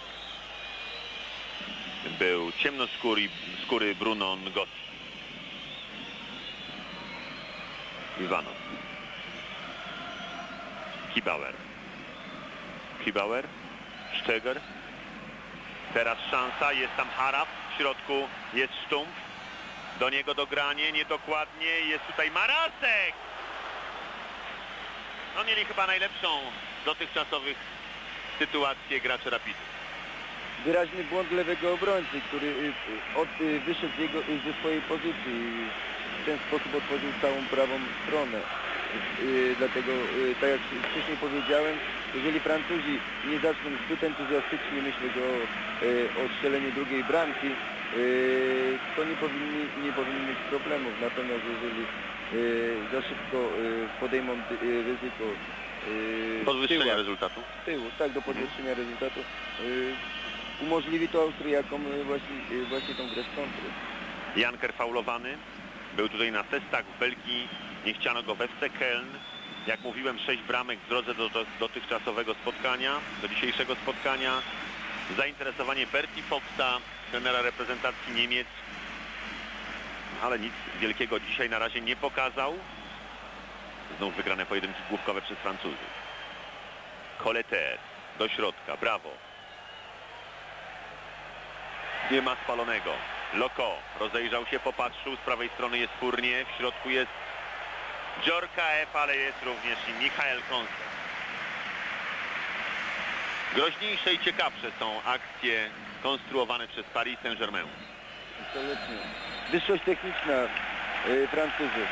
Speaker 1: był ciemnoskóry skóry Bruno Ngozi. Iwanow. Kibauer. Kibauer. Szteger. Teraz szansa, jest tam Haraf, w środku jest Sztumpf, do niego dogranie, niedokładnie, jest tutaj Marasek! No mieli chyba najlepszą z dotychczasowych sytuację gracze Rapidu.
Speaker 2: Wyraźny błąd lewego obrońcy, który od, wyszedł z jego, ze swojej pozycji i w ten sposób otworzył całą prawą stronę. Dlatego, tak jak wcześniej powiedziałem, jeżeli Francuzi nie zaczną zbyt entuzjastycznie myśleć o, o strzeleniu drugiej bramki, to nie powinni, nie powinni mieć problemów. Natomiast jeżeli za szybko podejmą ryzyko
Speaker 1: podwyższenia rezultatu,
Speaker 2: tyłu, tak, do podwyższenia mhm. rezultatu, umożliwi to Austriakom właśnie, właśnie tą grę z kontry.
Speaker 1: Janker faulowany, był tutaj na testach w Belgii, nie chciano go w F C Köln. Jak mówiłem, sześć bramek w drodze do, do dotychczasowego spotkania, do dzisiejszego spotkania. Zainteresowanie Bertie Foxa, trenera reprezentacji Niemiec, ale nic wielkiego dzisiaj na razie nie pokazał. Znów wygrane pojedynki główkowe przez Francuzów. Colleter do środka, brawo. Nie ma spalonego. Loko rozejrzał się, popatrzył, z prawej strony jest Fournier, w środku jest Djorkaeff, ale jest również i Michael Konster. Groźniejsze i ciekawsze są akcje konstruowane przez Paris Saint-Germain.
Speaker 2: Absolutnie. Wyższość techniczna yy, Francuzów.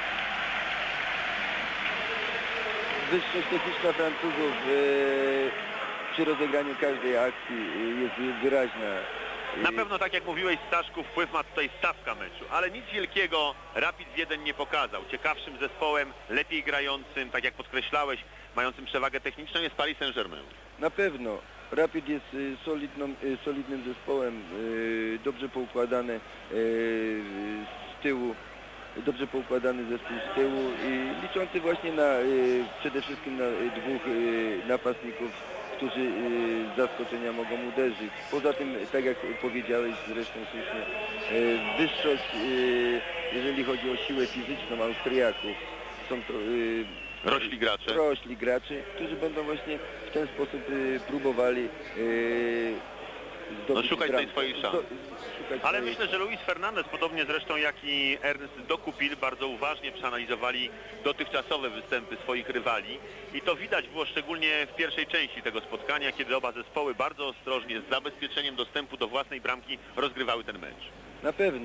Speaker 2: Wyższość techniczna Francuzów yy, przy rozegraniu każdej akcji yy, jest wyraźna.
Speaker 1: Na pewno, tak jak mówiłeś, Staszku, wpływ ma tutaj stawka meczu, ale nic wielkiego Rapid Wiedeń nie pokazał. Ciekawszym zespołem, lepiej grającym, tak jak podkreślałeś, mającym przewagę techniczną jest Paris Saint-Germain.
Speaker 2: Na pewno. Rapid jest y, solidną, y, solidnym zespołem, y, dobrze poukładany y, z tyłu, dobrze poukładany zespół z tyłu i liczący właśnie na y, przede wszystkim na y, dwóch y, napastników, którzy y, z zaskoczenia mogą uderzyć. Poza tym, tak jak powiedziałeś zresztą słusznie, y, wyższość, y, jeżeli chodzi o siłę fizyczną Austriaków, są to y,
Speaker 1: rośli gracze.
Speaker 2: Rośli gracze, którzy będą właśnie w ten sposób y, próbowali y,
Speaker 1: no, szukać tej swojej szansy. Ale
Speaker 2: swojej...
Speaker 1: myślę, że Luis Fernandez, podobnie zresztą jak i Ernest Dokupil, bardzo uważnie przeanalizowali dotychczasowe występy swoich rywali i to widać było szczególnie w pierwszej części tego spotkania, kiedy oba zespoły bardzo ostrożnie, z zabezpieczeniem dostępu do własnej bramki rozgrywały ten mecz.
Speaker 2: Na pewno.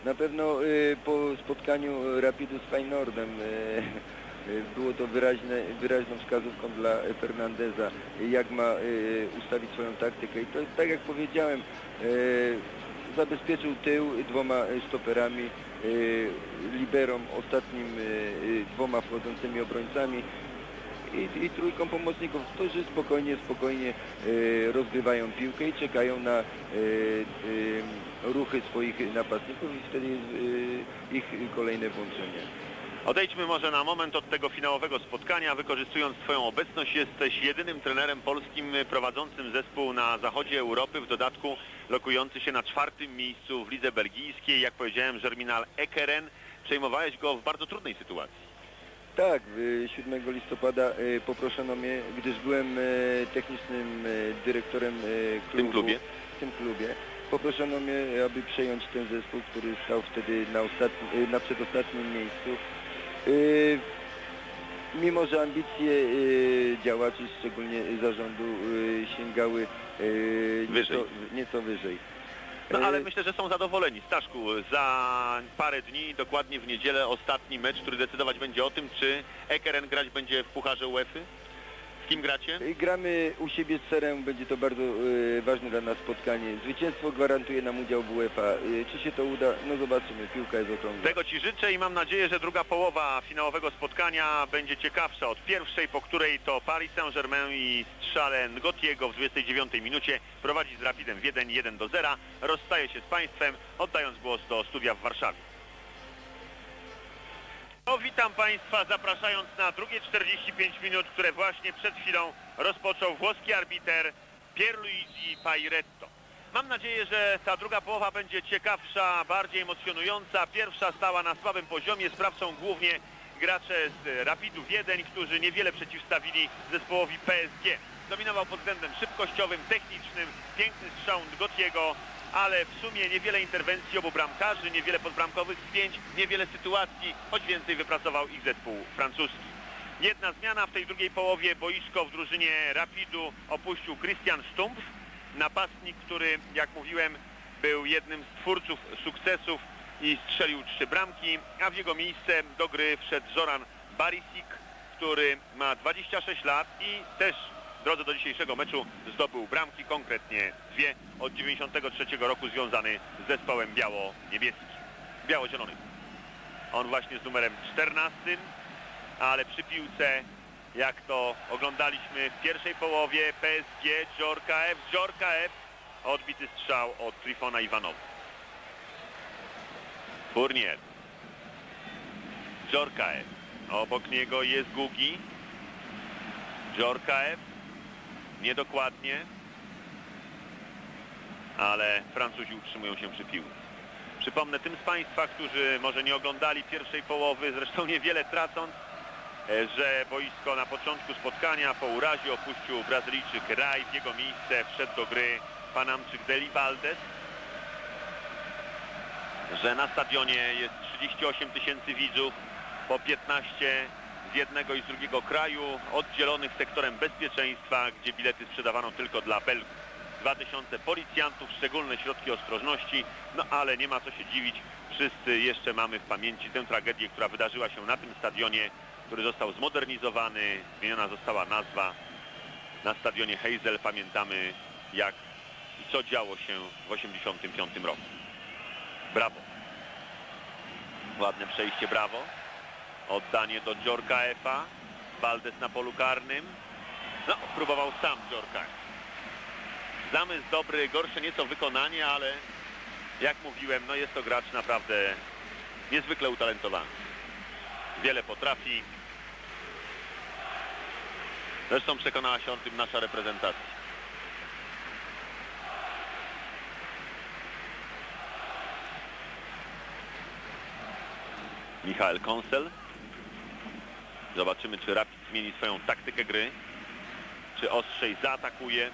Speaker 2: Na pewno y, po spotkaniu Rapidu z Feyenoordem y, y, było to wyraźne, wyraźną wskazówką dla Fernandeza, jak ma y, ustawić swoją taktykę. I to tak jak powiedziałem, y, zabezpieczył tył dwoma stoperami, y, liberą, ostatnim y, y, dwoma wchodzącymi obrońcami i, i trójką pomocników, którzy spokojnie, spokojnie y, rozgrywają piłkę i czekają na y, y, ruchy swoich napastników i wtedy jest y, ich kolejne włączenie.
Speaker 1: Odejdźmy może na moment od tego finałowego spotkania. Wykorzystując Twoją obecność, jesteś jedynym trenerem polskim prowadzącym zespół na zachodzie Europy, w dodatku lokujący się na czwartym miejscu w lidze belgijskiej. Jak powiedziałem, Germinal Ekeren. Przejmowałeś go w bardzo trudnej sytuacji.
Speaker 2: Tak, siódmego listopada poproszono mnie, gdyż byłem technicznym dyrektorem klubu,
Speaker 1: w tym klubie.
Speaker 2: W tym klubie. Poproszono mnie, aby przejąć ten zespół, który stał wtedy na, ostatni, na przedostatnim miejscu. Yy, mimo że ambicje yy, działaczy, szczególnie zarządu, yy, sięgały yy,
Speaker 1: wyżej.
Speaker 2: Nieco, nieco wyżej.
Speaker 1: No ale myślę, że są zadowoleni. Staszku, za parę dni, dokładnie w niedzielę, ostatni mecz, który decydować będzie o tym, czy Ekeren grać będzie w Pucharze UEFA. Z kim gracie?
Speaker 2: Gramy u siebie z Serem, będzie to bardzo y, ważne dla nas spotkanie. Zwycięstwo gwarantuje nam udział w UEFA. Y, czy się to uda? No zobaczymy, piłka jest okrągła.
Speaker 1: Tego Ci życzę i mam nadzieję, że druga połowa finałowego spotkania będzie ciekawsza od pierwszej, po której to Paris Saint-Germain i strzale Ngotiego w dwudziestej dziewiątej minucie prowadzi z Rapidem Wiedeń jeden do zera. Rozstaje się z Państwem, oddając głos do studia w Warszawie. No, witam Państwa, zapraszając na drugie czterdzieści pięć minut, które właśnie przed chwilą rozpoczął włoski arbiter Pierluigi Pairetto. Mam nadzieję, że ta druga połowa będzie ciekawsza, bardziej emocjonująca. Pierwsza stała na słabym poziomie, sprawcą głównie gracze z Rapidu Wiedeń, którzy niewiele przeciwstawili zespołowi P S G. Dominował pod względem szybkościowym, technicznym, piękny strzał Ngotiego, ale w sumie niewiele interwencji obu bramkarzy, niewiele podbramkowych spięć, niewiele sytuacji, choć więcej wypracował ich zespół francuski. Jedna zmiana w tej drugiej połowie. Boisko w drużynie Rapidu opuścił Christian Stumpf, napastnik, który, jak mówiłem, był jednym z twórców sukcesów i strzelił trzy bramki, a w jego miejsce do gry wszedł Zoran Barisik, który ma dwadzieścia sześć lat i też w drodze do dzisiejszego meczu zdobył bramki, konkretnie dwie, od dziewięćdziesiątego trzeciego roku związany z zespołem biało-niebieskim, biało-zielonym. On właśnie z numerem czternastym, ale przy piłce, jak to oglądaliśmy w pierwszej połowie, P S G, Dżorkaeff, Dżorkaeff, odbity strzał od Trifona Iwanowa. Fournier, Dżorkaeff, obok niego jest Gugi, Dżorkaeff, niedokładnie, ale Francuzi utrzymują się przy piłce. Przypomnę tym z Państwa, którzy może nie oglądali pierwszej połowy, zresztą niewiele tracąc, że boisko na początku spotkania po urazie opuścił Brazylijczyk Raj. W jego miejsce wszedł do gry Panamczyk Deli Valdez. Że na stadionie jest trzydzieści osiem tysięcy widzów, po piętnaście z jednego i z drugiego kraju, oddzielonych sektorem bezpieczeństwa, gdzie bilety sprzedawano tylko dla Belgów. dwa tysiące policjantów, szczególne środki ostrożności, no ale nie ma co się dziwić, wszyscy jeszcze mamy w pamięci tę tragedię, która wydarzyła się na tym stadionie, który został zmodernizowany, zmieniona została nazwa. Na stadionie Heysel pamiętamy, jak i co działo się w osiemdziesiątym piątym roku. Brawo. Ładne przejście, brawo. Oddanie do Dżorkaeffa. Valdez na polu karnym. No, próbował sam Dżorkaeff. Zamysł dobry, gorsze nieco wykonanie, ale jak mówiłem, no jest to gracz naprawdę niezwykle utalentowany. Wiele potrafi. Zresztą przekonała się o tym nasza reprezentacja. Michael Konsel. Zobaczymy, czy Rapid zmieni swoją taktykę gry, czy ostrzej zaatakuje.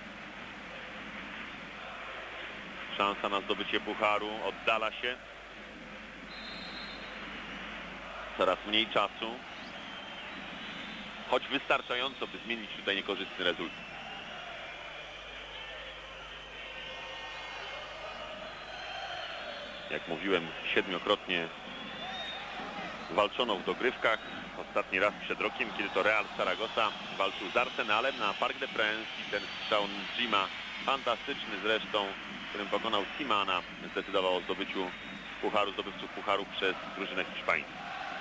Speaker 1: Szansa na zdobycie pucharu oddala się. Coraz mniej czasu, choć wystarczająco, by zmienić tutaj niekorzystny rezultat. Jak mówiłem, siedmiokrotnie walczono w dogrywkach. Ostatni raz przed rokiem, kiedy to Real Saragossa walczył z Arsenalem na Parc des Princes i ten strzał Njima, fantastyczny zresztą, którym pokonał Simana, zdecydował o zdobyciu pucharu, zdobywców pucharu przez drużynę hiszpańską.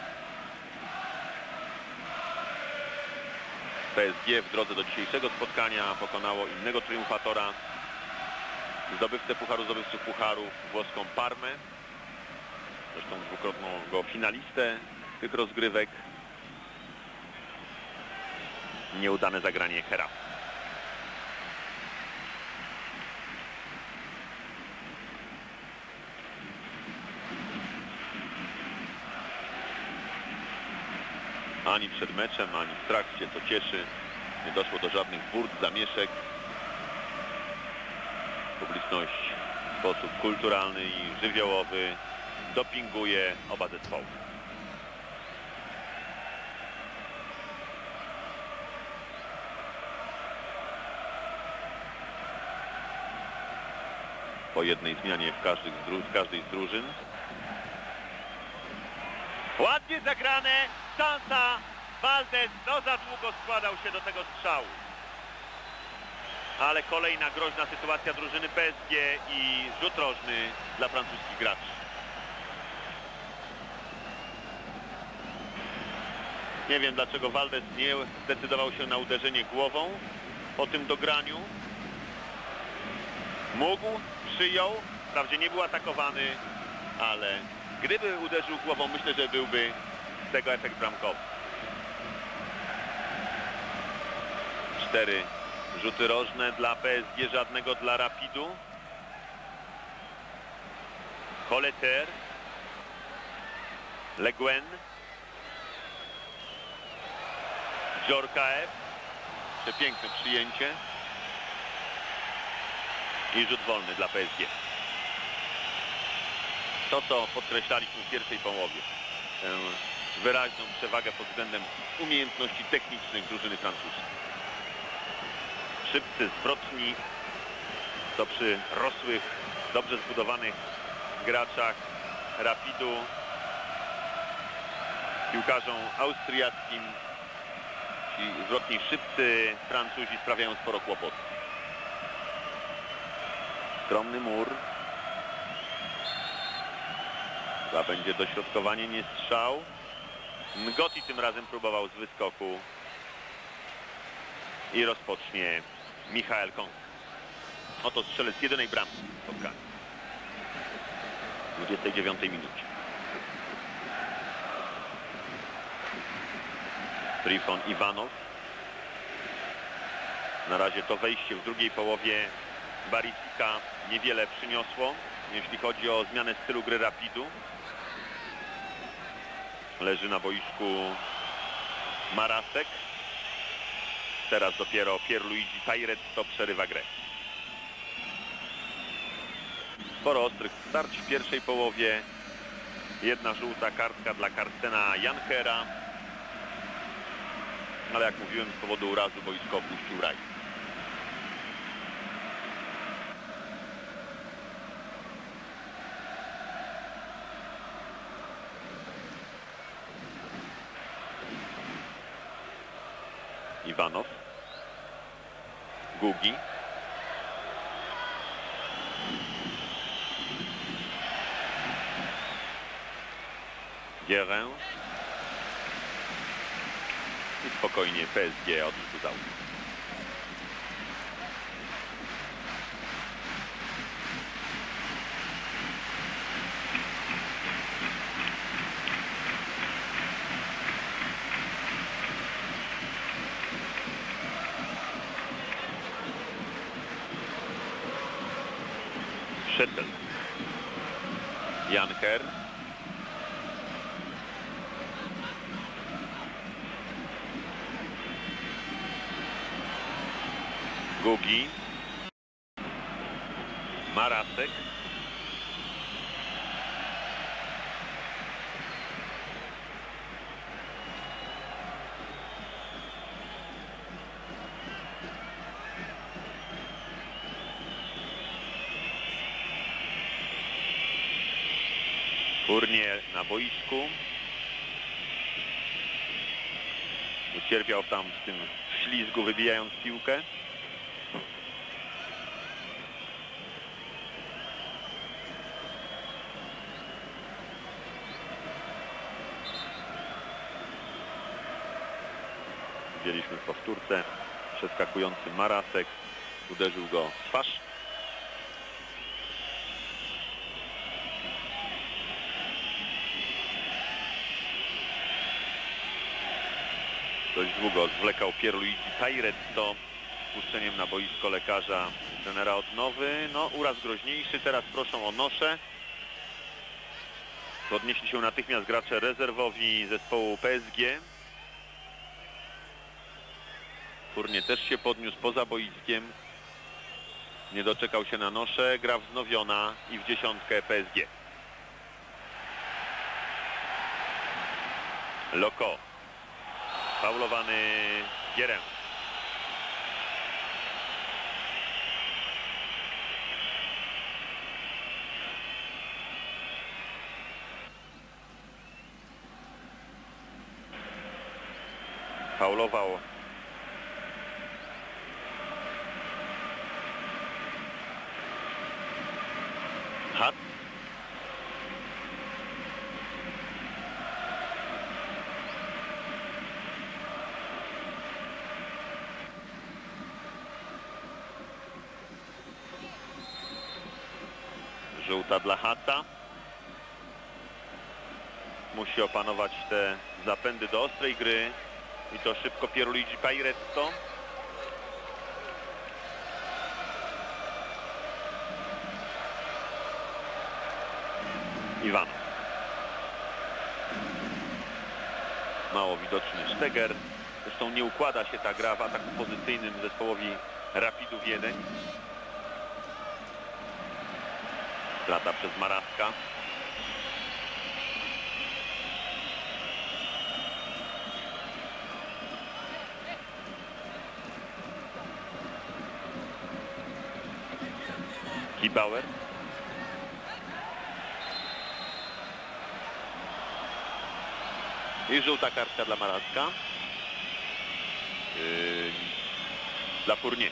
Speaker 1: P S G w drodze do dzisiejszego spotkania pokonało innego triumfatora, zdobywcę pucharu, zdobywców pucharu, włoską Parmę, zresztą dwukrotnego finalistę tych rozgrywek. Nieudane zagranie Hera. Ani przed meczem, ani w trakcie, co cieszy, nie doszło do żadnych burd, zamieszek. Publiczność w sposób kulturalny i żywiołowy dopinguje oba zespoły. Po jednej zmianie w, każdych z dru- w każdej z drużyn. Ładnie zagrane, szansa. Valdés no za długo składał się do tego strzału. Ale kolejna groźna sytuacja drużyny P S G i rzut rożny dla francuskich graczy. Nie wiem, dlaczego Valdés nie zdecydował się na uderzenie głową po tym dograniu. Mógł, przyjął, wprawdzie nie był atakowany, ale gdyby uderzył głową, myślę, że byłby z tego efekt bramkowy. Cztery rzuty rożne dla P S G, żadnego dla Rapidu. Colleter, Le Guen, Djorkaeff, przepiękne przyjęcie i rzut wolny dla P S G. To, co podkreślaliśmy w pierwszej połowie, tę wyraźną przewagę pod względem umiejętności technicznych drużyny francuskiej. Szybcy, zwrotni, to przy rosłych, dobrze zbudowanych graczach Rapidu, piłkarzom austriackim. Ci zwrotni, szybcy Francuzi sprawiają sporo kłopotów. Skromny mur. Chyba będzie dośrodkowanie, nie strzał. Ngoti tym razem próbował z wyskoku. I rozpocznie Michael Kong. Oto strzelec jedynej bramki w spotkaniu. W dwudziestej dziewiątej minucie. Trifon Iwanow. Na razie to wejście w drugiej połowie Barisika niewiele przyniosło, jeśli chodzi o zmianę stylu gry Rapidu. Leży na boisku Marasek. Teraz dopiero Pierluigi Payret to przerywa grę. Sporo ostrych starć w pierwszej połowie. Jedna żółta kartka dla Karstena Janchera. Ale jak mówiłem, z powodu urazu boisko opuścił Raj. Iwanow. Gugi. Guérin. I spokojnie P S G odrzucał. Schettel. Jancher. Gugi. Marasek. Fournier na boisku. Ucierpiał tam w tym ślizgu, wybijając piłkę. Widzieliśmy w powtórce. Przeskakujący Marasek uderzył go w twarz. Dość długo zwlekał Pierluigi Pairetto z puszczeniem na boisko lekarza trenera odnowy. No, uraz groźniejszy. Teraz proszą o noszę. Podnieśli się natychmiast gracze rezerwowi zespołu P S G. Fournier też się podniósł poza boiskiem. Nie doczekał się na noszę. Gra wznowiona i w dziesiątkę P S G. Loko. Faulowany Gierem. Faulował Hat. Żółta dla Hata. Musi opanować te zapędy do ostrej gry. I to szybko Pierluigi Pairetto. Iwan. Mało widoczny Steger. Zresztą nie układa się ta gra w ataku pozycyjnym zespołowi Rapidu Wiedeń. Strata przez Maraska. Kibauer. I żółta kartka dla Maraska. Yy, dla Fournier.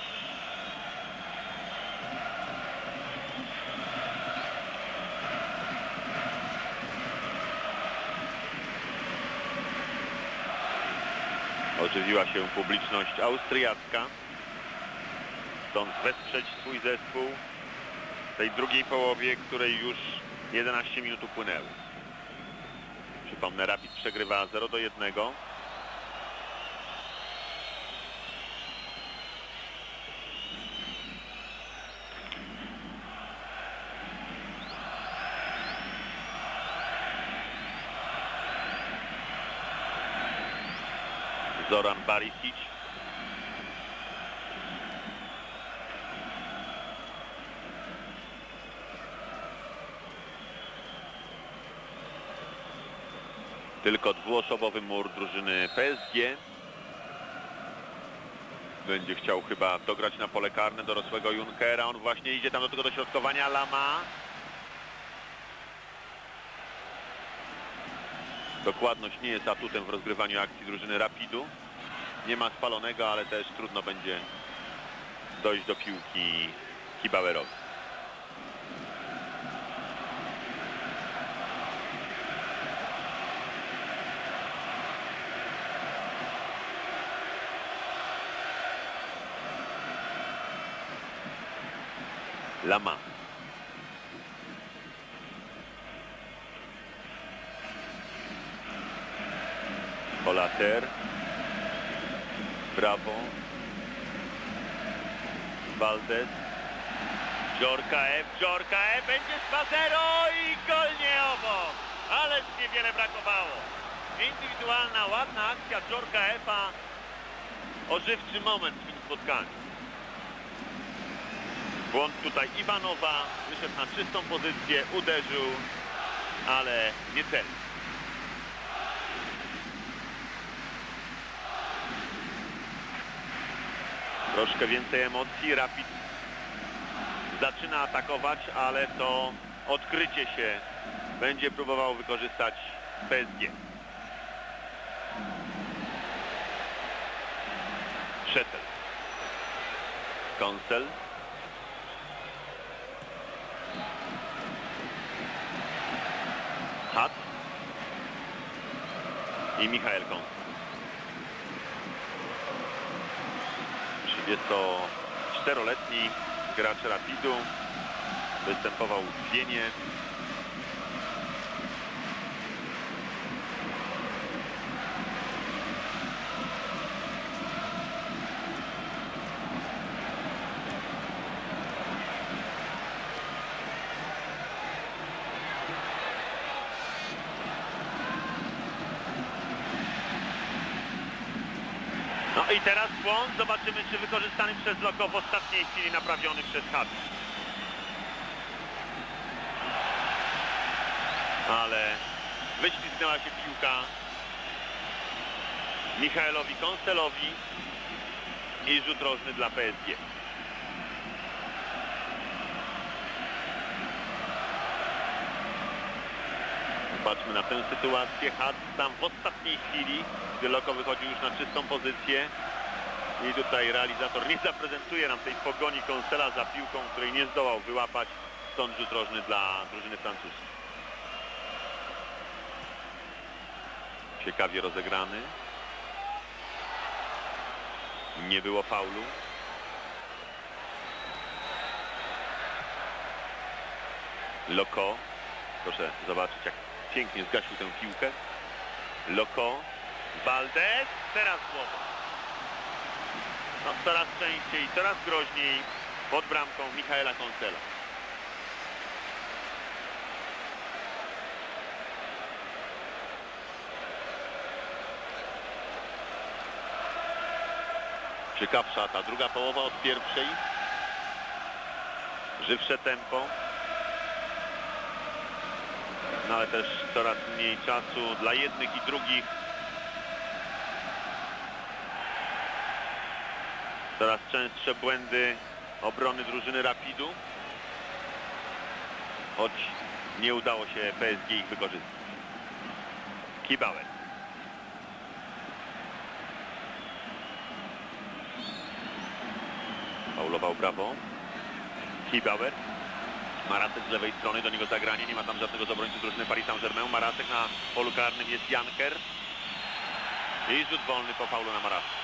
Speaker 1: Ożywiła się publiczność austriacka. Chcąc wesprzeć swój zespół w tej drugiej połowie, której już jedenaście minut upłynęły. Przypomnę, Rapid przegrywa zero do jednego. Zoran Barisic. Tylko dwuosobowy mur drużyny P S G. Będzie chciał chyba dograć na pole karne dorosłego Junkera. On właśnie idzie tam do tego dośrodkowania. Lama. Dokładność nie jest atutem w rozgrywaniu akcji drużyny Rapidu. Nie ma spalonego, ale też trudno będzie dojść do piłki Kibauerowi. Lama. Polater. Brawo. Valdez. Dżorkaeff. Dżorkaeff będzie z zero i gol nie obok. Ależ niewiele brakowało. Indywidualna, ładna akcja Dżorkaeffa. Ożywczy moment w tym spotkaniu. Błąd tutaj Iwanowa. Wyszedł na czystą pozycję, uderzył, ale nie celnie. Troszkę więcej emocji. Rapid zaczyna atakować, ale to odkrycie się będzie próbował wykorzystać P S G. Szettel. Konsel. Hat. I Michael Konsel. trzydziestoczteroletni gracz Rapidu. Występował w Wienie. No i teraz błąd. Zobaczymy, czy wykorzystany przez Loko w ostatniej chwili naprawiony przez Hat. Ale wyślizgnęła się piłka Michaelowi Konselowi i rzut rożny dla P S G. Patrzmy na tę sytuację. Hat tam w ostatniej chwili, gdy Loko wychodził już na czystą pozycję. I tutaj realizator nie zaprezentuje nam tej pogoni Konsela za piłką, której nie zdołał wyłapać. Stąd rzut rożny dla drużyny francuskiej. Ciekawie rozegrany. Nie było faulu. Loko. Proszę zobaczyć, jak pięknie zgasił tę piłkę. Loko. Valdez. Teraz głowa. No, coraz częściej, coraz groźniej pod bramką Michaela Konsela. Ciekawsza ta druga połowa od pierwszej. Żywsze tempo. No ale też coraz mniej czasu dla jednych i drugich. Coraz częstsze błędy obrony drużyny Rapidu. Choć nie udało się P S G ich wykorzystać. Kibałek. Faulował brawo. Kibałek. Marasek z lewej strony, do niego zagranie. Nie ma tam żadnego z obrońców drużyny Paris Saint-Germain. Marasek na polu karnym jest Janker. I rzut wolny po faulu na Marasek.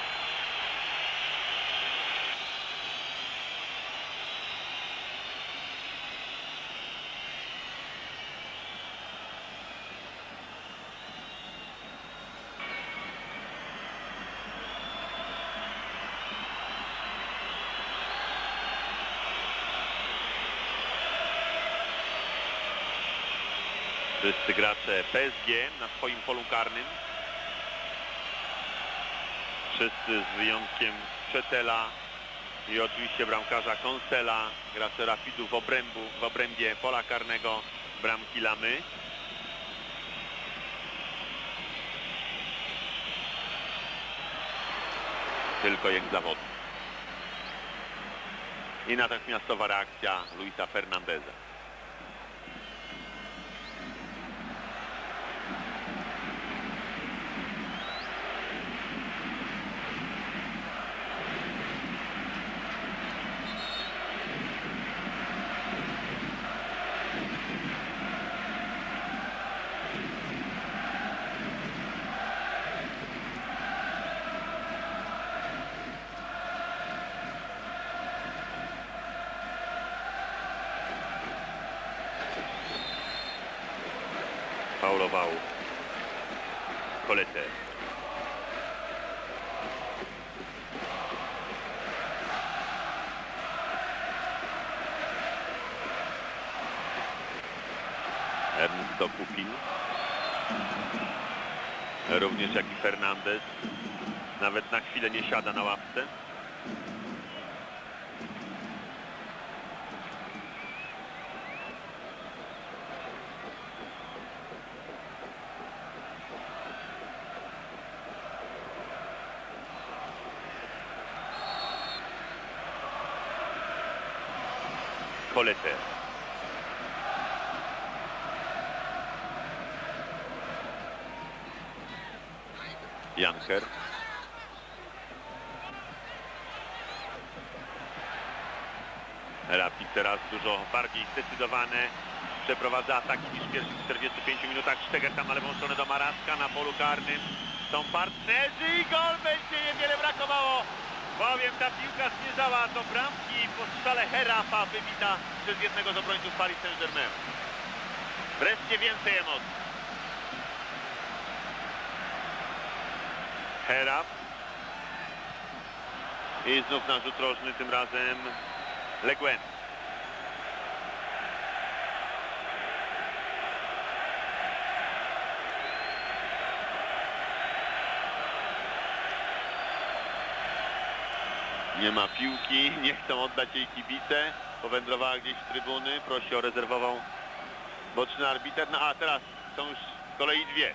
Speaker 1: Wszyscy gracze P S G na swoim polu karnym. Wszyscy z wyjątkiem Szettela i oczywiście bramkarza Konsela. Gracze Rapidu w, obrębu, w obrębie pola karnego bramki Lamy. Tylko jak zawodnik. I natychmiastowa reakcja Luisa Fernandeza. Faulował Colleter. Ernesto Kupin. Również jak i Fernandez. Nawet na chwilę nie siada na ławce. Colleter. Janker. Rapid teraz dużo bardziej zdecydowany. Przeprowadza ataki niż w pierwszych czterdziestu pięciu minutach. Szteger tam na lewą stronę do Maraska na polu karnym. Są partnerzy i gol, będzie niewiele brakowało, bowiem ta piłka zmierzała do bramki po strzale Herafa, wybita przez jednego z obrońców Paris Saint-Germain. Wreszcie więcej emocji. Heraf. I znów na rzut rożny, tym razem Le Guen. Nie ma piłki, nie chcą oddać jej kibice. Powędrowała gdzieś w trybuny, prosi o rezerwową boczny arbiter. No a teraz są już z kolei dwie.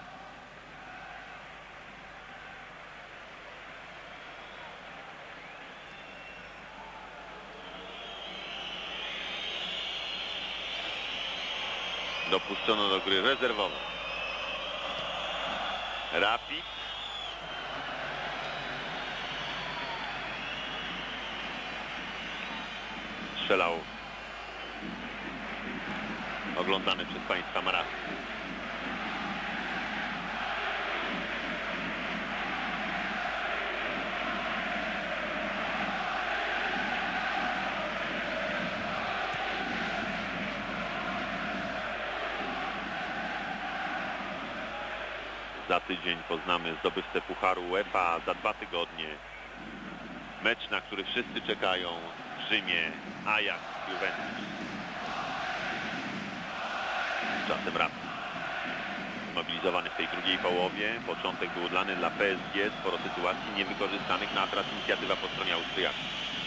Speaker 1: Dopuszczono do gry rezerwową. Rapid. Strzelał oglądany przez państwa Maraski. Za tydzień poznamy zdobywcę Pucharu UEFA, za dwa tygodnie mecz, na który wszyscy czekają w Rzymie, Ajax, Juventus. Czasem Rapid zmobilizowany w tej drugiej połowie. Początek był udany dla P S G, sporo sytuacji niewykorzystanych, no a teraz inicjatywa po stronie Austriaków.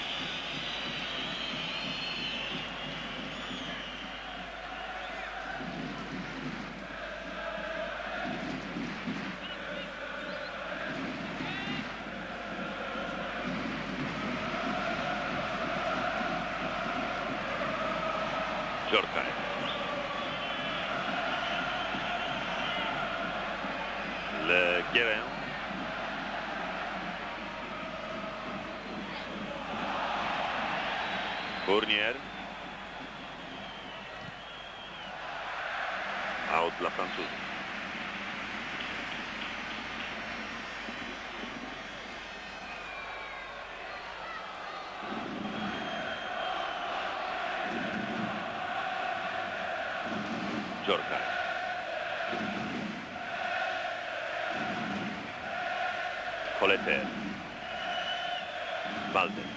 Speaker 1: Dżorkaeff. Le Guérin. Fournier. Out dla Francuzów. Dżorkaeff. Coleter. Waldes.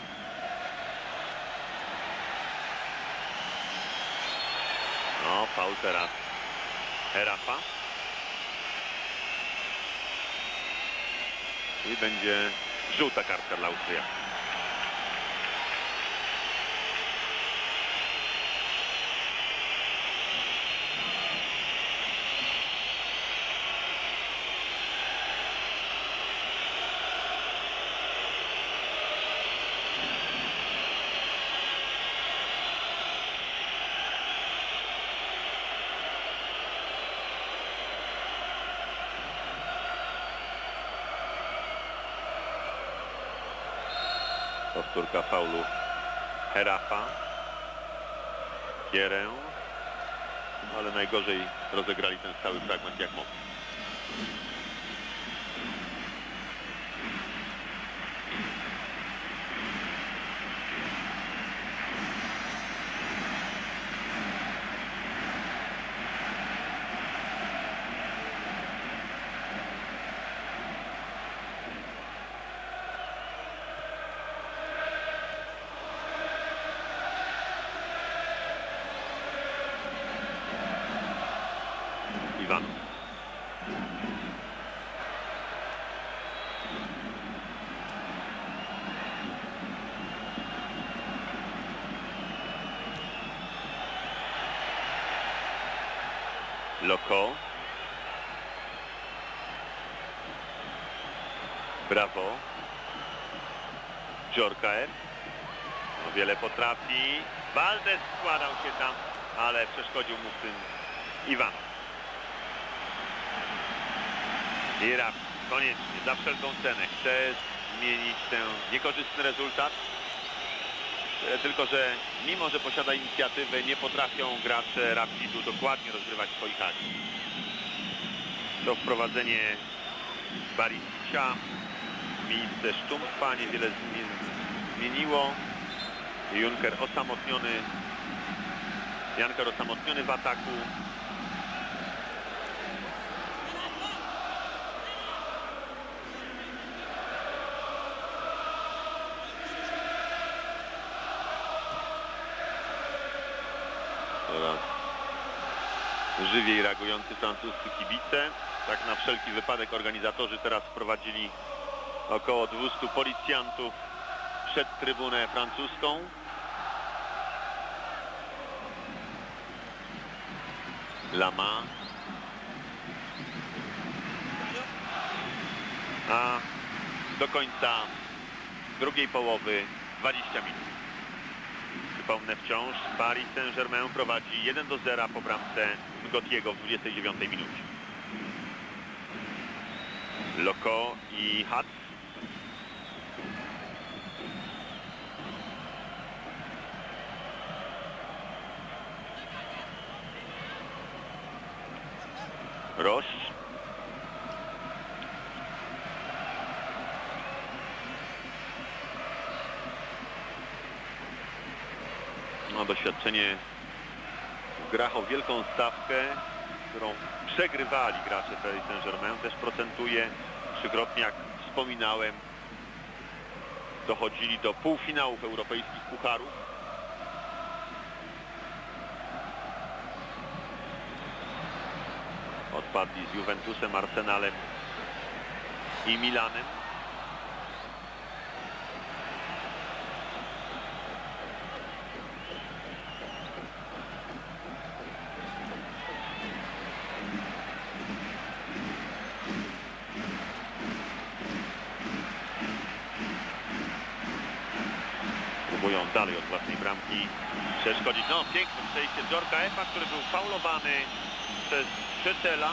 Speaker 1: No, faul teraz Herafa. I będzie żółta kartka dla Austriaków. Powtórka faulu Herafa. Guérin. Ale najgorzej rozegrali ten cały fragment jak mogli. Iwanów. Loko. Brawo. Dżorkaeff. No wiele potrafi. Waldes składał się tam, ale przeszkodził mu w tym Iwanów. I Rapid. koniecznie, za wszelką cenę chce zmienić ten niekorzystny rezultat. Tylko że mimo, że posiada inicjatywę, nie potrafią gracze Rapidu dokładnie rozgrywać swoich akcji. To wprowadzenie Barisicia, miejsce Sztumpfa niewiele zmieniło. Junker osamotniony, Janker osamotniony w ataku. Teraz żywiej reagujący francuscy kibice. Tak na wszelki wypadek organizatorzy teraz wprowadzili około dwustu policjantów przed trybunę francuską. Lama. A do końca drugiej połowy dwadzieścia minut. Przypomnę wciąż, Paris Saint-Germain prowadzi jeden do zera po bramce Ngotiego w dwudziestej dziewiątej minucie. Loko i Hatt. Roche. No, doświadczenie w grach o wielką stawkę, którą przegrywali gracze Paris Saint-Germain, też procentuje. Trzykrotnie, jak wspominałem, dochodzili do półfinałów europejskich pucharów. Odpadli z Juventusem, Arsenalem i Milanem. Próbują dalej od własnej bramki przeszkodzić. No, piękne przejście Dżorkaefa, który był faulowany przez Szecela.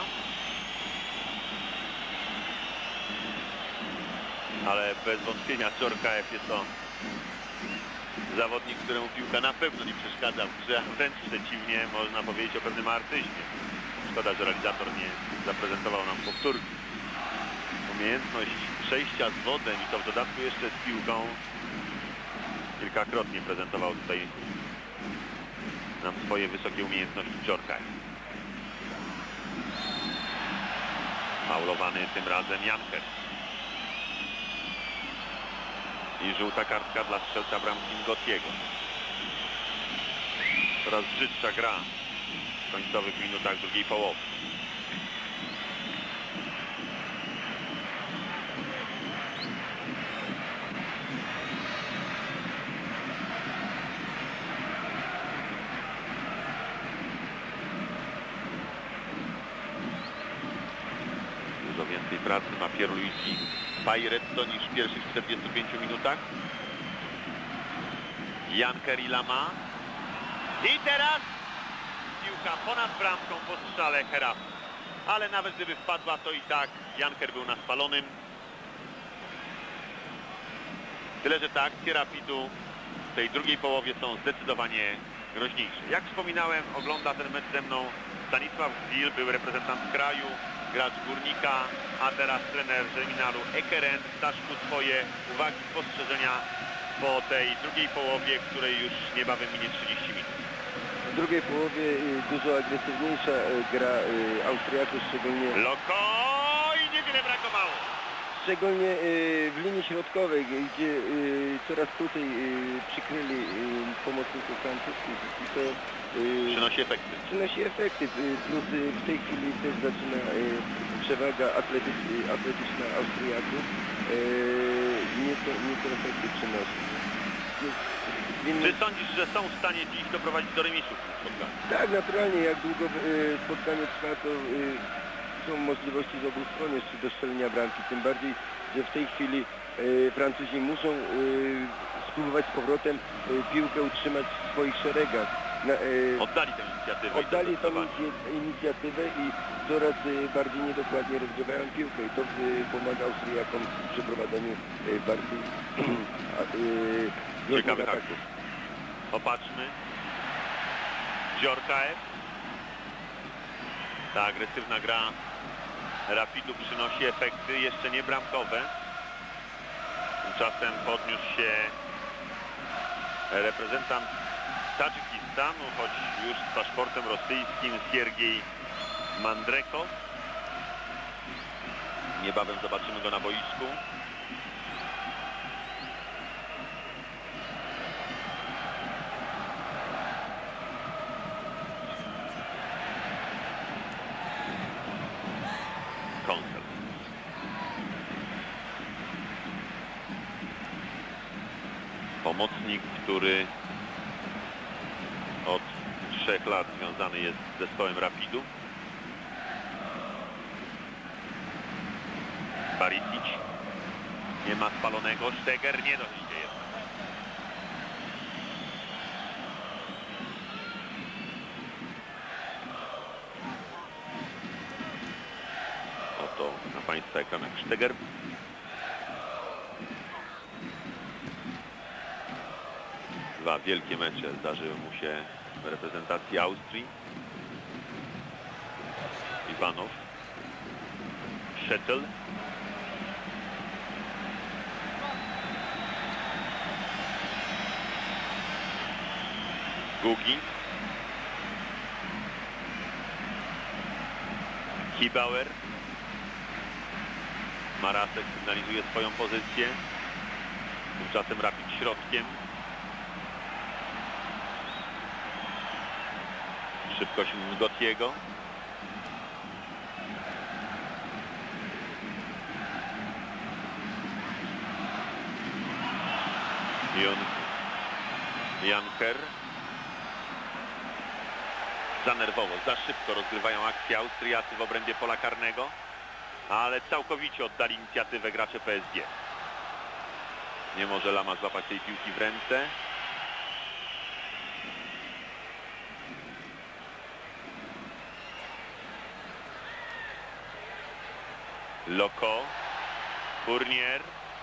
Speaker 1: Ale bez wątpienia Dżorkaef jest to zawodnik, któremu piłka na pewno nie przeszkadza w grze, a wręcz przeciwnie, można powiedzieć o pewnym artyzmie. Szkoda, że realizator nie zaprezentował nam powtórki. Umiejętność przejścia z wodem i to w dodatku jeszcze z piłką kilkakrotnie prezentował tutaj nam swoje wysokie umiejętności Dżorkaeff. Faulowany tym razem Janker. I żółta kartka dla strzelca bramki Ngotiego. Coraz brzydsza gra w końcowych minutach drugiej połowy. Dużo więcej pracy ma Pierluigi Pairetto niż w pierwszych czterdziestu pięciu minutach. Janker i Lama. I teraz piłka ponad bramką po strzale Herafu. Ale nawet gdyby wpadła, to i tak Janker był na spalonym. Tyle, że te akcje Rapidu w tej drugiej połowie są zdecydowanie groźniejsze. Jak wspominałem, ogląda ten mecz ze mną Stanisław Gzil, był reprezentant kraju, gracz Górnika, a teraz trener Germinalu Ekeren. Staszku, twoje uwagi, spostrzeżenia po tej drugiej połowie, której już niebawem minie trzydzieści minut.
Speaker 2: W drugiej połowie dużo agresywniejsza gra Austriaków, szczególnie...
Speaker 1: Loko i niewiele brakowało.
Speaker 2: Szczególnie w linii środkowej, gdzie coraz krócej przykryli pomocników francuskich i to
Speaker 1: przynosi efekty.
Speaker 2: Przynosi efekty, plus w tej chwili też zaczyna przewaga atletyczna, atletyczna Austriaków, nieco, nieco efekty przynosi.
Speaker 1: Czy sądzisz, że są w stanie dziś doprowadzić do remisu w tym spotkaniu?
Speaker 2: Tak, naturalnie, jak długo spotkanie trwa, to są możliwości z obu stron jeszcze do strzelenia bramki, tym bardziej, że w tej chwili e, Francuzi muszą e, spróbować z powrotem e, piłkę utrzymać w swoich szeregach na, e,
Speaker 1: Oddali tę inicjatywę.
Speaker 2: oddali
Speaker 1: i
Speaker 2: tą
Speaker 1: to zdecydowanie.
Speaker 2: inicy- inicjatywę i coraz e, bardziej niedokładnie rozgrywają piłkę i to e, pomaga Austriakom w przeprowadzeniu e, partii a, e,
Speaker 1: Ciekawych
Speaker 2: ataków.
Speaker 1: akcji. Popatrzmy. Dżorkaev. Ta agresywna gra Rapidu przynosi efekty, jeszcze nie bramkowe. Tymczasem podniósł się reprezentant Tadżykistanu, choć już z paszportem rosyjskim, Siergiej Mandrekow. Niebawem zobaczymy go na boisku. Konsel. Pomocnik, który od trzech lat związany jest z zespołem Rapidu. Barisic. Nie ma spalonego. Steger nie dojdzie jednak. Oto na Państwa ekranach Steger. Dwa wielkie mecze zdarzyły mu się w reprezentacji Austrii. Iwanow. Szettel. Gugi. Kibauer. Marasek sygnalizuje swoją pozycję. Tymczasem Rapid środkiem. Szybkość Ngotiego. Jon Janker. Za nerwowo, za szybko rozgrywają akcję Austriacy w obrębie pola karnego, ale całkowicie oddali inicjatywę gracze P S G. Nie może Lama złapać tej piłki w ręce. Loko. Fournier.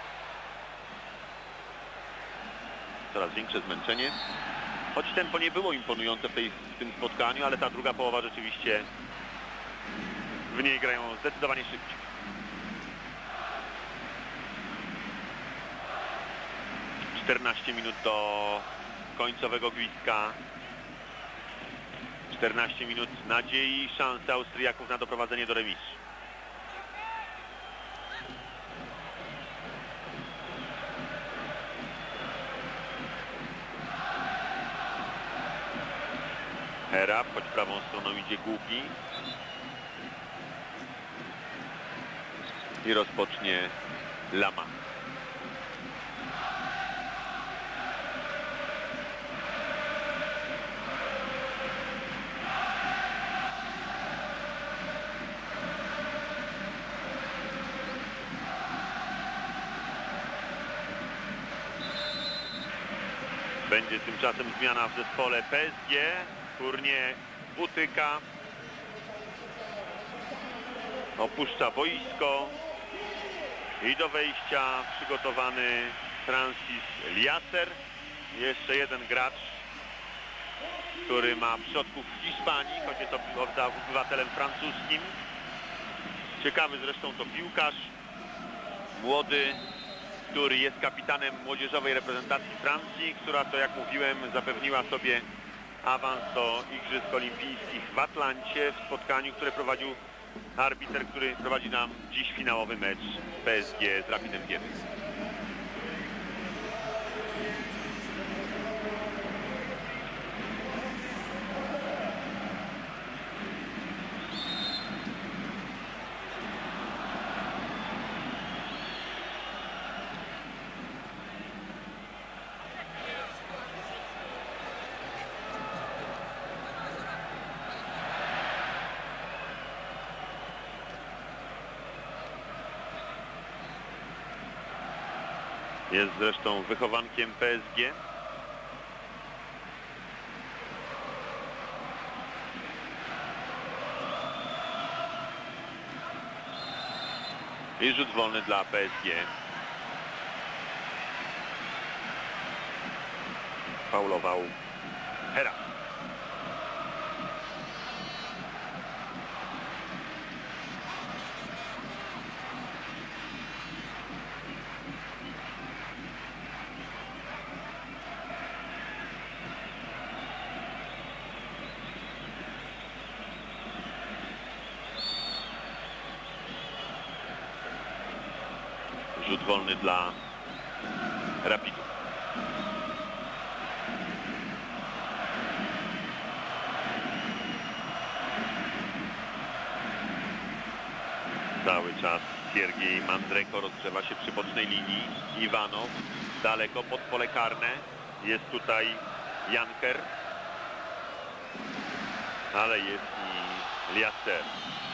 Speaker 1: Coraz większe zmęczenie. Choć tempo nie było imponujące w, tej, w tym spotkaniu, ale ta druga połowa rzeczywiście w niej grają zdecydowanie szybciej. czternaście minut do końcowego gwizdka. czternaście minut nadziei i szansy Austriaków na doprowadzenie do remisu. Hera, choć prawą stroną idzie Gugi. I rozpocznie Lama. Będzie tymczasem zmiana w zespole P S G. Fournier utyka. Opuszcza boisko. I do wejścia przygotowany Francis Liaser. Jeszcze jeden gracz, który ma przodków w Hiszpanii, choć jest obywatelem francuskim. Ciekawy zresztą to piłkarz. Młody, który jest kapitanem młodzieżowej reprezentacji Francji, która to, jak mówiłem, zapewniła sobie awans do Igrzysk Olimpijskich w Atlancie w spotkaniu, które prowadził arbiter, który prowadzi nam dziś finałowy mecz P S G z Rapidem Gier. Jest zresztą wychowankiem P S G. I rzut wolny dla P S G. Faulował Hera. Rzut wolny dla Rapidu. Cały czas Siergiej Mandreko rozgrzewa się przy bocznej linii. Iwanow daleko pod pole karne. Jest tutaj Janker. Ale jest i Liaster.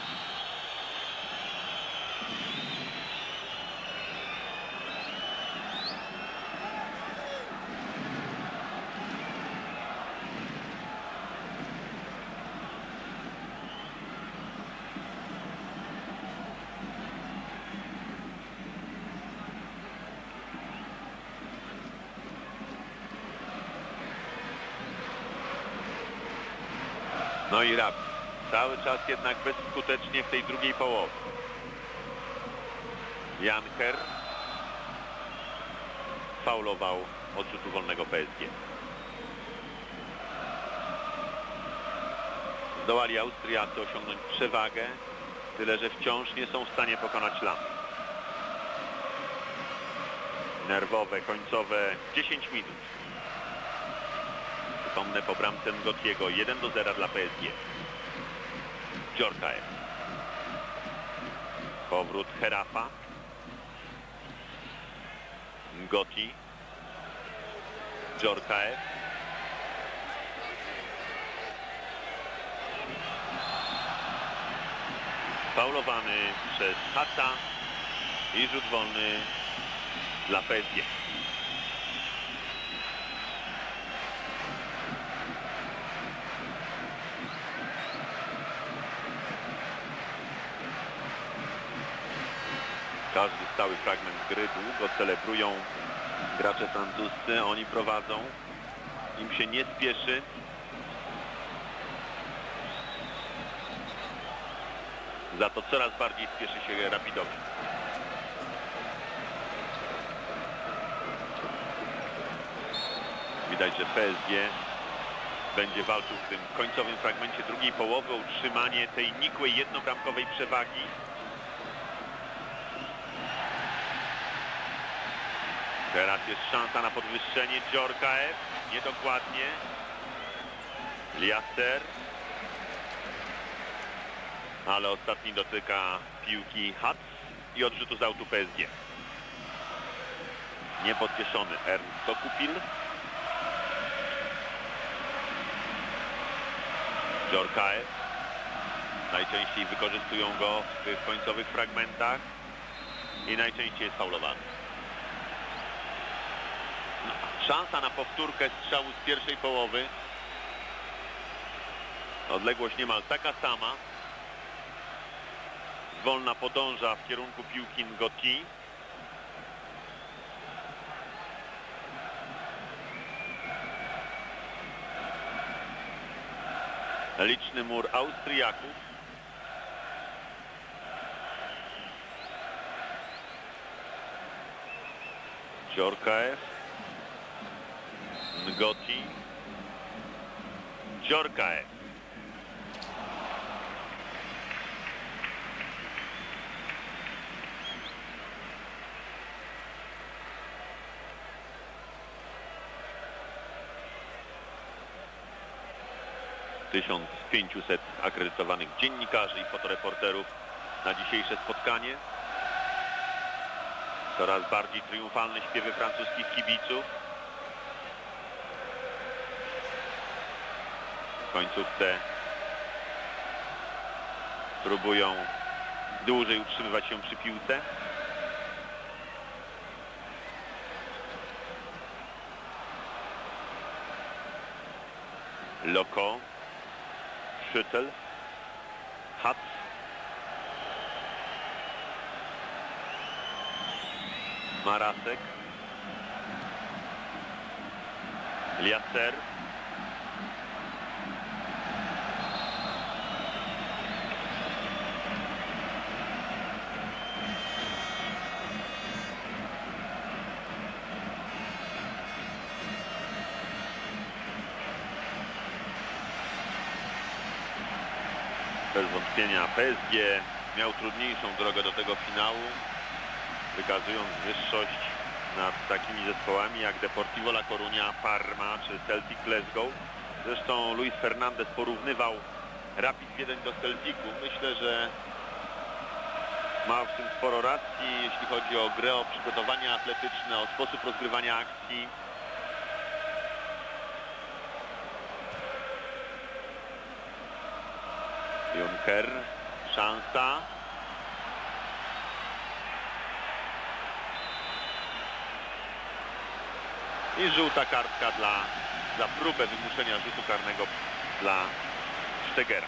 Speaker 1: No i Rapid cały czas jednak bezskutecznie w tej drugiej połowie. Janker faulował od rzutu wolnego P S G. Zdołali Austriacy osiągnąć przewagę, tyle że wciąż nie są w stanie pokonać Lam. Nerwowe, końcowe dziesięć minut. Przypomnę po bramce Ngotiego jeden do zera dla P S G. Dżorkaeff. Powrót Herafa. Ngoti. Dżorkaeff. Faulowany przez Hata i rzut wolny dla P S G. Każdy stały fragment gry długo celebrują gracze francuscy. Oni prowadzą. Im się nie spieszy. Za to coraz bardziej spieszy się Rapidowi. Widać, że P S G będzie walczył w tym końcowym fragmencie drugiej połowy o utrzymanie tej nikłej jednobramkowej przewagi. Teraz jest szansa na podwyższenie. Dżorkaeff niedokładnie. Liaster. Ale ostatni dotyka piłki Hac i odrzutu z autu P S G. Niepodcieszony Ernst Dokupil. Dżorkaeff. Najczęściej wykorzystują go w tych końcowych fragmentach i najczęściej jest faulowany. Szansa na powtórkę strzału z pierwszej połowy. Odległość niemal taka sama. Wolna podąża w kierunku piłki Ngoti. Liczny mur Austriaków. Dżorkaeff. Ngoti. Dżorkaeff. tysiąc pięćset akredytowanych dziennikarzy i fotoreporterów na dzisiejsze spotkanie. Coraz bardziej triumfalne śpiewy francuskich kibiców. W końcówce próbują dłużej utrzymywać się przy piłce. Loko. Schüttel. Hac. Marasek. Liacer. Bez wątpienia P S G miał trudniejszą drogę do tego finału, wykazując wyższość nad takimi zespołami jak Deportivo La Coruña, Parma czy Celtic Glasgow. Zresztą Luis Fernandez porównywał Rapid Wiedeń do Celticu. Myślę, że ma w tym sporo racji, jeśli chodzi o grę, o przygotowanie atletyczne, o sposób rozgrywania akcji. Junker, szansa. I żółta kartka dla, za próbę wymuszenia rzutu karnego dla Sztegera.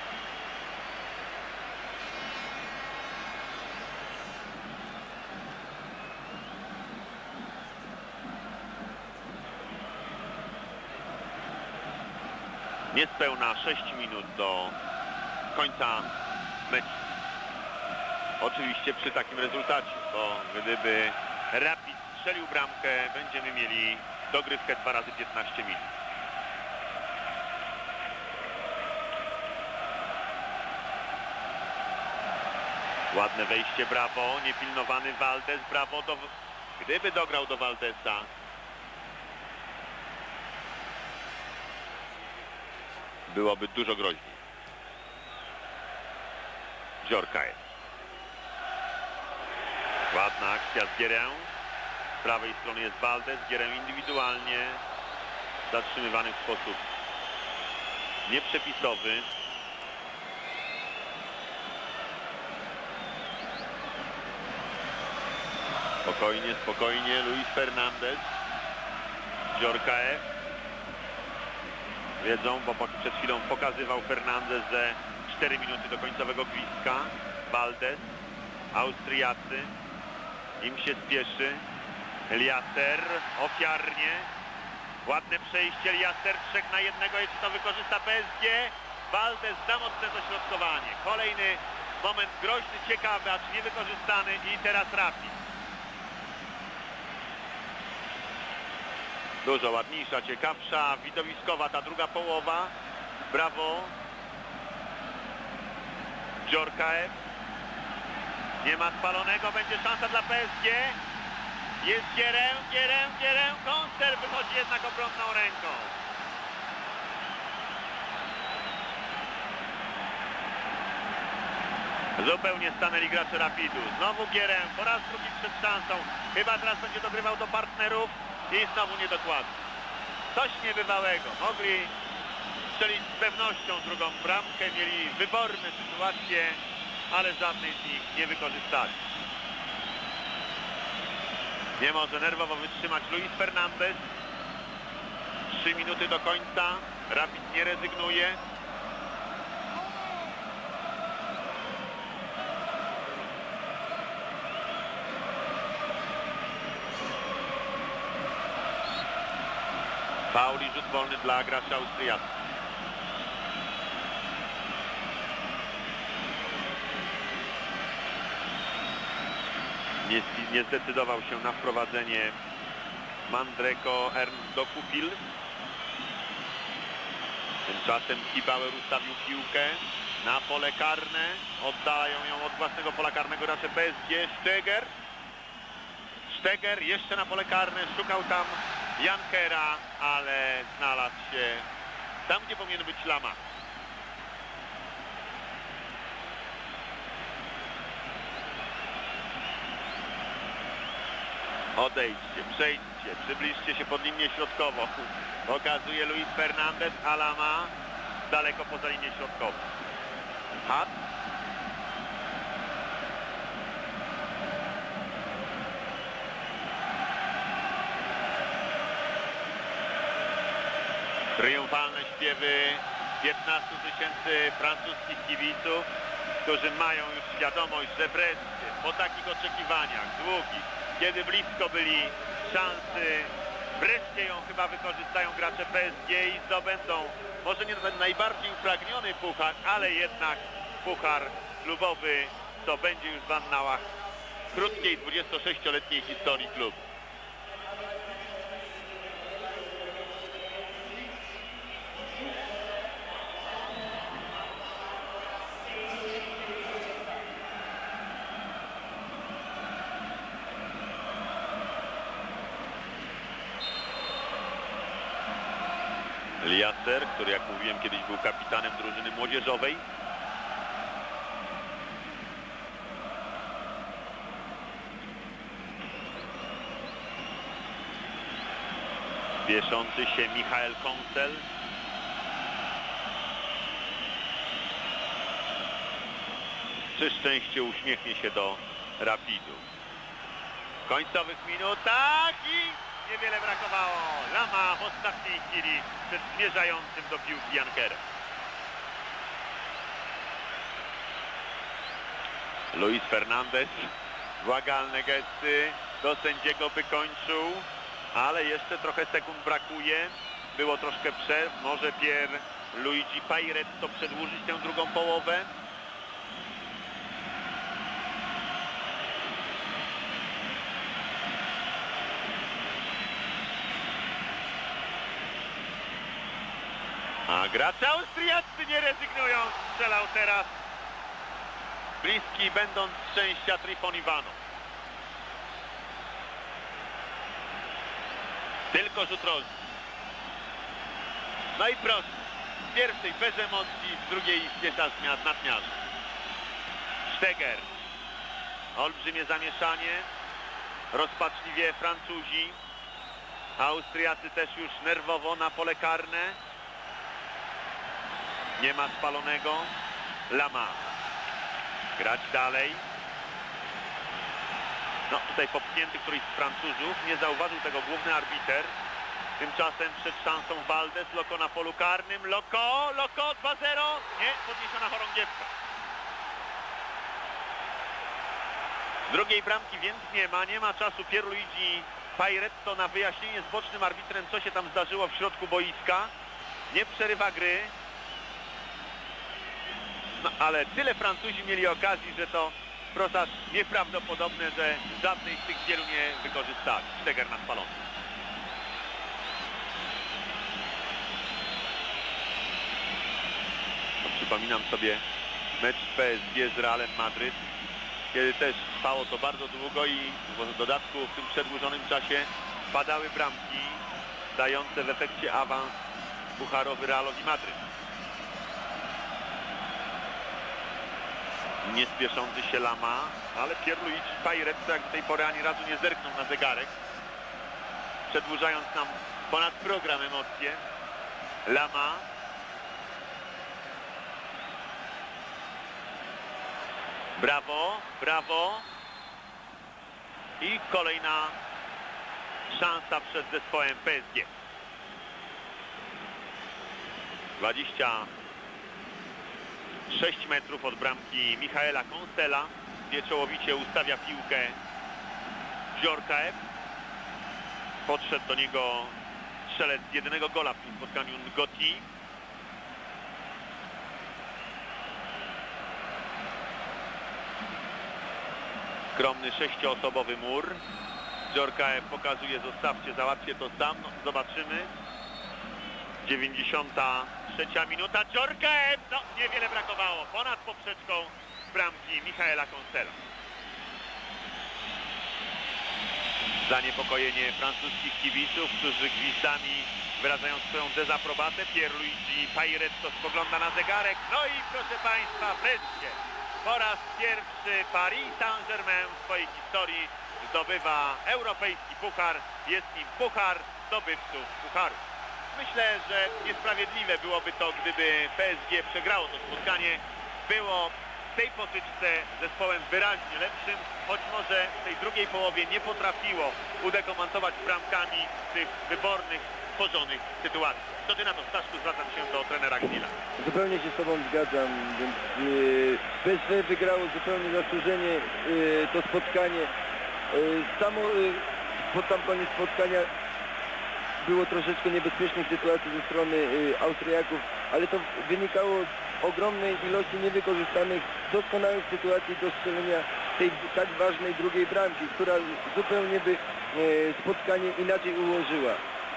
Speaker 1: Niespełna sześć minut do końca meczu. Oczywiście przy takim rezultacie, bo gdyby Rapid strzelił bramkę, będziemy mieli dogrywkę dwa razy piętnaście minut. Ładne wejście, brawo, niepilnowany Valdez, brawo, do... gdyby dograł do Valdesa. Byłoby dużo groźniej. Djorkaeff. Ładna akcja z Guerę. Z prawej strony jest Valdez. Guerę indywidualnie zatrzymywany w sposób nieprzepisowy. Spokojnie, spokojnie. Luis Fernandez. Djorkaeff. Wiedzą, bo przed chwilą pokazywał Fernandez, że cztery minuty do końcowego gwizdka. Valdez, Austriacy, im się spieszy. Liacer, ofiarnie. Ładne przejście, Liacer, trzech na jednego, jeszcze to wykorzysta P S G. Valdez, za mocne dośrodkowanie. Kolejny moment groźny, ciekawy, acz niewykorzystany i teraz Rapid. Dużo ładniejsza, ciekawsza, widowiskowa ta druga połowa. Brawo. Djorkaeff. Nie ma spalonego, będzie szansa dla P S G. Jest Guerę, Guerę, Guerę. Konster wychodzi jednak obronną ręką. Zupełnie stanęli gracze Rapidu. Znowu Guerę, po raz drugi przed szansą. Chyba teraz będzie dogrywał do partnerów. I znowu niedokładnie. Coś niebywałego. Mogli strzelić z pewnością drugą bramkę. Mieli wyborne sytuacje, ale żadnej z nich nie wykorzystali. Nie może nerwowo wytrzymać Luis Fernandez. Trzy minuty do końca. Rapid nie rezygnuje. Faul i rzut wolny dla graczy austriackich. Nie, nie zdecydował się na wprowadzenie Mandreko Ernst do Kupil. Tymczasem Kibauer ustawił piłkę na pole karne. Oddają ją od własnego pola karnego gracze P S G. Szteger. Szteger jeszcze na pole karne. Szukał tam Jankera, ale znalazł się tam, gdzie powinien być Lama. Odejdźcie, przejdźcie, przybliżcie się pod linię środkową. Pokazuje Luis Fernandez, a Lama daleko poza linię środkową. Hat. Triumfalne śpiewy piętnastu tysięcy francuskich kibiców, którzy mają już świadomość, że wreszcie po takich oczekiwaniach długich kiedy blisko byli szansy. Wreszcie ją chyba wykorzystają gracze P S G i zdobędą może nie ten najbardziej upragniony puchar, ale jednak puchar klubowy, to będzie już w annałach krótkiej dwudziestosześcioletniej historii klubu. Liaser, który jak mówiłem kiedyś był kapitanem drużyny młodzieżowej. Spieszący się Michael Konsel. Przy szczęściu uśmiechnie się do Rapidu. W końcowych minutach i niewiele brakowało. Lama w ostatniej chwili przed zmierzającym do piłki Jankerem. Luis Fernandez. Błagalne gesty do sędziego, by kończył. Ale jeszcze trochę sekund brakuje. Było troszkę przerw. Może Pier Luigi Pairetto przedłużyć tę drugą połowę. A gracze austriaccy nie rezygnują. Strzelał teraz bliski, będąc szczęścia, Trifon Iwanow. Tylko rzut rożny. No i proszę. W pierwszej bez emocji, w drugiej spiesza z nadmiarze. Steger. Olbrzymie zamieszanie. Rozpaczliwie Francuzi. Austriacy też już nerwowo na pole karne. Nie ma spalonego. Lama. Grać dalej. No tutaj popchnięty któryś z Francuzów. Nie zauważył tego główny arbiter. Tymczasem przed szansą Valdes. Loko na polu karnym. Loko, Loko dwa zero. Nie, podniesiona chorągiewka. Drugiej bramki więc nie ma. Nie ma czasu Pierluigi Pairetto na wyjaśnienie z bocznym arbitrem, co się tam zdarzyło w środku boiska. Nie przerywa gry. No ale tyle Francuzi mieli okazji, że to wprost nieprawdopodobne, że żadnej z tych wielu nie wykorzystali. Steger na spalony. No, przypominam sobie mecz P S G z Realem Madryt, kiedy też trwało to bardzo długo i w dodatku w tym przedłużonym czasie padały bramki dające w efekcie awans pucharowy Realowi Madryt. Niespieszący się Lama, ale Pierluigi Pairetto jak do tej pory ani razu nie zerknął na zegarek, przedłużając nam ponad program emocje. Lama. Brawo, brawo. I kolejna szansa przed zespołem P S G. dwadzieścia sześć metrów od bramki Michaela Konsela, gdzie czołowicie ustawia piłkę Djorkaeff. Podszedł do niego strzelec jedynego gola w tym spotkaniu, Ngoti. Skromny sześcioosobowy mur. Djorkaeff pokazuje, zostawcie, załatwię to sam. No, zobaczymy. dziewięćdziesiąta trzecia minuta. Djorkaeff, no niewiele brakowało. Ponad poprzeczką bramki Michaela Konsela. Zaniepokojenie francuskich kibiców, którzy gwizdami wyrażają swoją dezaprobatę. Pierluigi Pairetto spogląda na zegarek. No i proszę Państwa, wreszcie po raz pierwszy Paris Saint-Germain w swojej historii zdobywa europejski puchar. Jest nim puchar zdobywców pucharu. Myślę, że niesprawiedliwe byłoby to, gdyby P S G przegrało to spotkanie. Było w tej potyczce zespołem wyraźnie lepszym, choć może w tej drugiej połowie nie potrafiło udekomentować bramkami tych wybornych, tworzonych sytuacji. Co ty na to, Staszku? Zwracam się do trenera Gnila.
Speaker 2: Zupełnie się z Tobą zgadzam, więc yy, P S V wygrało zupełnie zasłużenie yy, to spotkanie. Samo pod sam koniec spotkania było troszeczkę niebezpiecznych sytuacji ze strony Austriaków, ale to wynikało z ogromnej ilości niewykorzystanych, doskonałych sytuacji do strzelenia tej tak ważnej drugiej bramki, która zupełnie by spotkanie inaczej ułożyła.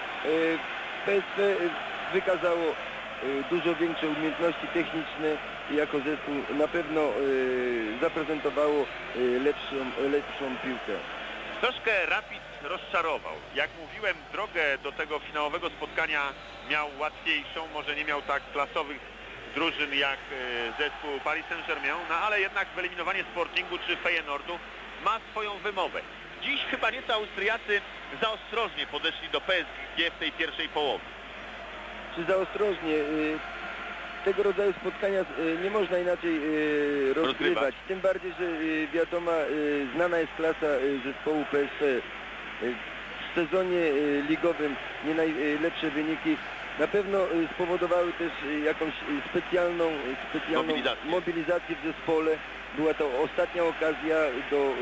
Speaker 2: P S V wykazało dużo większe umiejętności techniczne i jako zespół na pewno zaprezentowało lepszą, lepszą piłkę.
Speaker 1: Troszkę Rapid rozczarował. Jak mówiłem, drogę do tego finałowego spotkania miał łatwiejszą, może nie miał tak klasowych drużyn jak zespół Paris Saint-Germain, no ale jednak wyeliminowanie Sportingu czy Feyenoordu ma swoją wymowę. Dziś chyba nieco Austriacy za ostrożnie podeszli do P S G w tej pierwszej połowie.
Speaker 2: Czy za ostrożnie? Tego rodzaju spotkania nie można inaczej rozgrywać. rozgrywać. Tym bardziej, że wiadoma, znana jest klasa zespołu P S V. W sezonie ligowym nie najlepsze wyniki na pewno spowodowały też jakąś specjalną, specjalną
Speaker 1: mobilizację.
Speaker 2: mobilizację w zespole. Była to ostatnia okazja do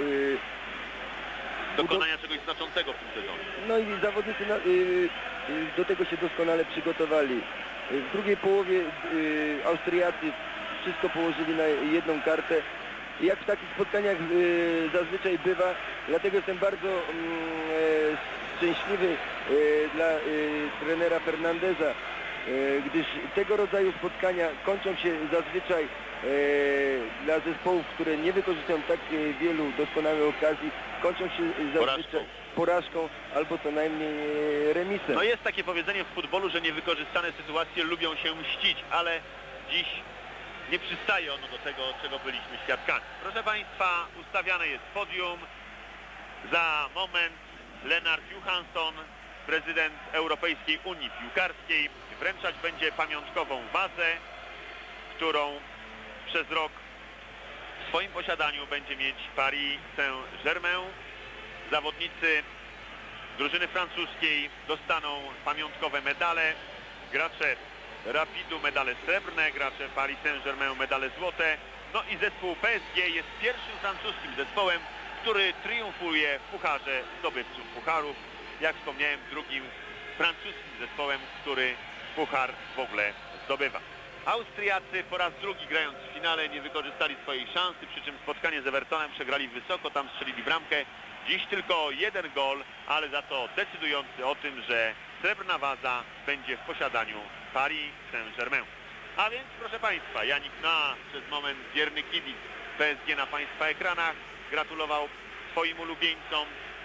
Speaker 1: dokonania czegoś znaczącego w tym sezonie.
Speaker 2: No i zawodnicy na, y, y, do tego się doskonale przygotowali. W drugiej połowie y, Austriacy wszystko położyli na jedną kartę. Jak w takich spotkaniach y, zazwyczaj bywa, dlatego jestem bardzo y, szczęśliwy y, dla y, trenera Fernandeza, y, gdyż tego rodzaju spotkania kończą się zazwyczaj y, dla zespołów, które nie wykorzystują tak y, wielu doskonałych okazji, kończą się zazwyczaj porażką. porażką albo co najmniej remisem.
Speaker 1: No jest takie powiedzenie w futbolu, że niewykorzystane sytuacje lubią się mścić, ale dziś nie przystaje ono do tego, czego byliśmy świadkami. Proszę Państwa, ustawiane jest podium. Za moment Lennart Johansson, prezydent Europejskiej Unii Piłkarskiej, wręczać będzie pamiątkową wazę, którą przez rok w swoim posiadaniu będzie mieć Paris Saint-Germain. Zawodnicy drużyny francuskiej dostaną pamiątkowe medale, gracze Rapidu medale srebrne, gracze Paris Saint-Germain medale złote. No i zespół P S G jest pierwszym francuskim zespołem, który triumfuje w pucharze zdobywców pucharów. Jak wspomniałem, drugim francuskim zespołem, który puchar w ogóle zdobywa. Austriacy po raz drugi grając w finale nie wykorzystali swojej szansy, przy czym spotkanie z Evertonem przegrali wysoko, tam strzelili bramkę. Dziś tylko jeden gol, ale za to decydujący o tym, że srebrna waza będzie w posiadaniu Paris Saint-Germain. A więc proszę Państwa, Janik Na, przez moment wierny kibic P S G na Państwa ekranach, gratulował swoim ulubieńcom.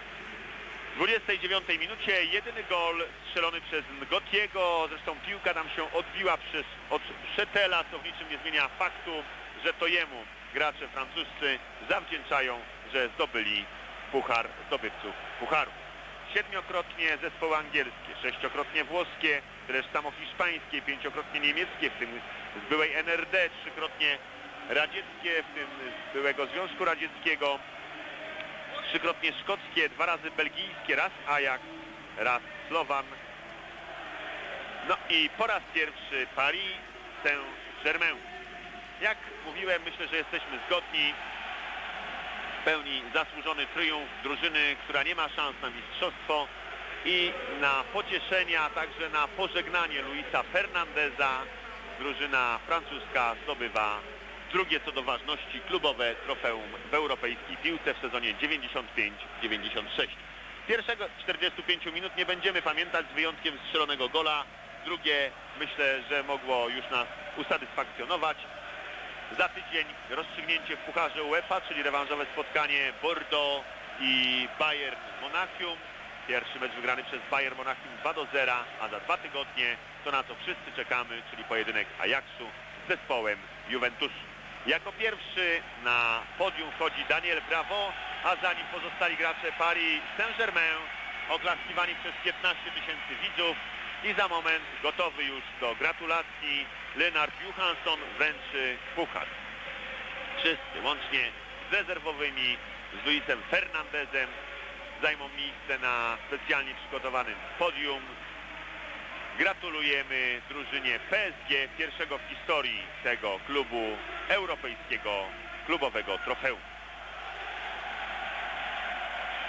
Speaker 1: W dwudziestej dziewiątej minucie jedyny gol strzelony przez Ngotiego, zresztą piłka tam się odbiła przez, od Szetela, co w niczym nie zmienia faktu, że to jemu gracze francuscy zawdzięczają, że zdobyli puchar zdobywców pucharu. Siedmiokrotnie zespoły angielskie, sześciokrotnie włoskie, też samo hiszpańskie, pięciokrotnie niemieckie, w tym z byłej N R D, trzykrotnie radzieckie, w tym z byłego Związku Radzieckiego, trzykrotnie szkockie, dwa razy belgijskie, raz Ajax, raz Slovan. No i po raz pierwszy Paris Saint-Germain. Jak mówiłem, myślę, że jesteśmy zgodni. W pełni zasłużony triumf drużyny, która nie ma szans na mistrzostwo i na pocieszenie, a także na pożegnanie Luisa Fernandeza drużyna francuska zdobywa drugie co do ważności klubowe trofeum w europejskiej piłce w sezonie dziewięćdziesiąt pięć dziewięćdziesiąt sześć. Pierwszego czterdziestu pięciu minut nie będziemy pamiętać z wyjątkiem strzelonego gola. Drugie myślę, że mogło już nas usatysfakcjonować. Za tydzień rozstrzygnięcie w Pucharze UEFA, czyli rewanżowe spotkanie Bordeaux i Bayern Monachium. Pierwszy mecz wygrany przez Bayern Monachium dwa do zera, a za dwa tygodnie to na co wszyscy czekamy, czyli pojedynek Ajaxu z zespołem Juventusu. Jako pierwszy na podium wchodzi Daniel Bravo, a za nim pozostali gracze Paris Saint-Germain, oklaskiwani przez piętnaście tysięcy widzów. I za moment gotowy już do gratulacji Lennart Johansson wręczy puchar. Wszyscy, łącznie z rezerwowymi, z Luisem Fernandezem, zajmą miejsce na specjalnie przygotowanym podium. Gratulujemy drużynie P S G, pierwszego w historii tego klubu europejskiego klubowego trofeum.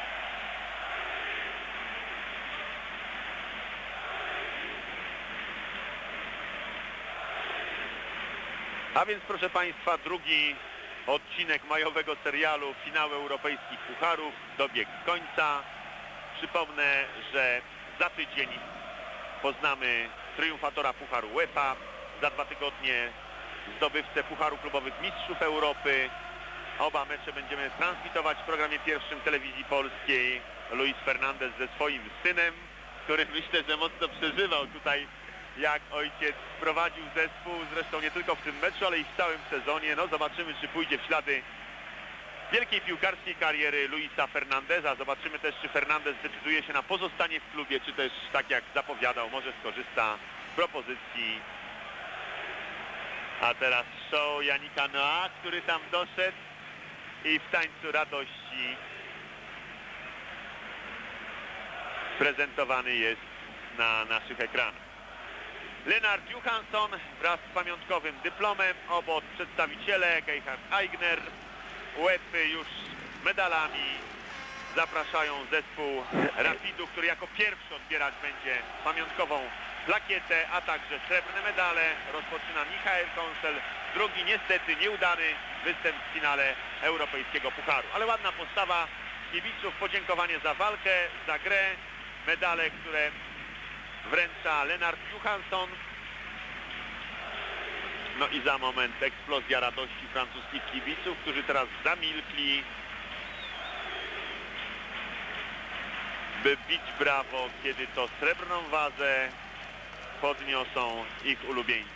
Speaker 1: A więc proszę Państwa, drugi odcinek majowego serialu Finały Europejskich Pucharów dobiegł końca. Przypomnę, że za tydzień poznamy triumfatora Pucharu UEFA, za dwa tygodnie zdobywcę Pucharu Klubowych Mistrzów Europy. Oba mecze będziemy transmitować w programie pierwszym Telewizji Polskiej. Luis Fernandez ze swoim synem, który myślę, że mocno przeżywał tutaj, jak ojciec prowadził zespół, zresztą nie tylko w tym meczu, ale i w całym sezonie. No zobaczymy, czy pójdzie w ślady wielkiej piłkarskiej kariery Luisa Fernandeza. Zobaczymy też, czy Fernandez zdecyduje się na pozostanie w klubie, czy też, tak jak zapowiadał, może skorzysta z propozycji. A teraz show Yannicka Noah, który tam doszedł i w tańcu radości prezentowany jest na naszych ekranach. Lennart Johansson wraz z pamiątkowym dyplomem, obok przedstawiciele Gerhard Aigner, UEFA już medalami zapraszają zespół Rapidu, który jako pierwszy odbierać będzie pamiątkową plakietę, a także srebrne medale. Rozpoczyna Michael Konsel, drugi niestety nieudany występ w finale Europejskiego Pucharu. Ale ładna postawa kibiców, podziękowanie za walkę, za grę, medale, które wręcza Lennart Johansson. No i za moment eksplozja radości francuskich kibiców, którzy teraz zamilkli, by bić brawo, kiedy to srebrną wazę podniosą ich ulubieńcy.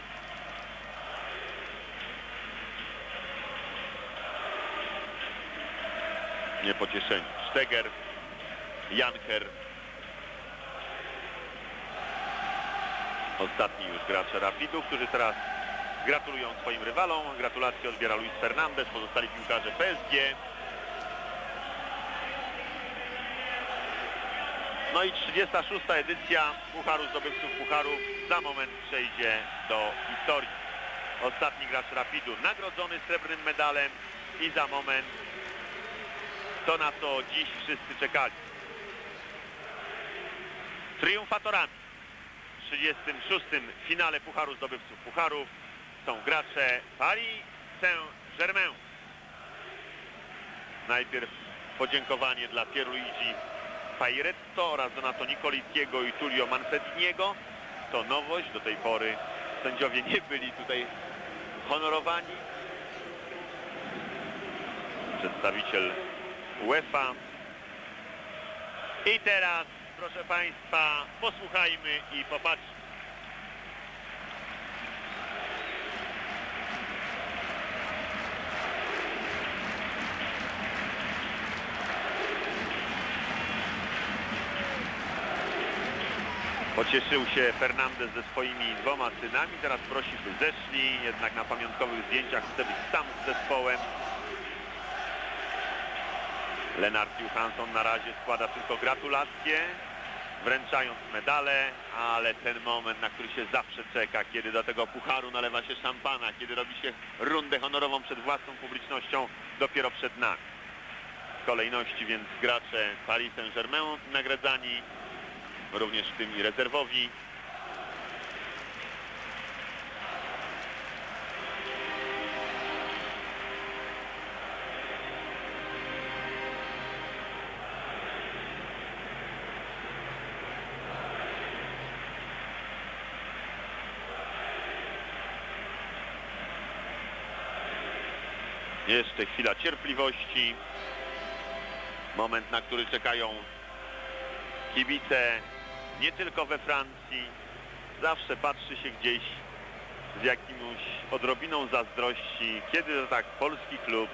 Speaker 1: Niepocieszeni Steger, Janker, ostatni już gracze Rapidu, którzy teraz gratulują swoim rywalom. Gratulacje odbiera Luis Fernandez, pozostali piłkarze P S G. No i trzydziesta szósta edycja Pucharu Zdobywców Pucharów za moment przejdzie do historii. Ostatni gracz Rapidu nagrodzony srebrnym medalem i za moment to, na co dziś wszyscy czekali. Triumfatorami w trzydziestym szóstym finale Pucharu Zdobywców Pucharów są gracze Paris Saint-Germain. Najpierw podziękowanie dla Pierluigi Pairetto oraz Donato Nicolitiego i Tullio Manfrediniego. To nowość, do tej pory sędziowie nie byli tutaj honorowani. Przedstawiciel UEFA. I teraz, proszę Państwa, posłuchajmy i popatrzmy. Pocieszył się Fernandez ze swoimi dwoma synami. Teraz prosi, by zeszli. Jednak na pamiątkowych zdjęciach chce być sam z zespołem. Lennart Johansson na razie składa tylko gratulacje, wręczając medale, ale ten moment, na który się zawsze czeka, kiedy do tego pucharu nalewa się szampana, kiedy robi się rundę honorową przed własną publicznością, dopiero przed nami. W kolejności więc gracze Paris Saint-Germain nagradzani, również w tym i rezerwowi. Jeszcze chwila cierpliwości. Moment, na który czekają kibice nie tylko we Francji. Zawsze patrzy się gdzieś z jakimś odrobiną zazdrości, kiedy to tak polski klub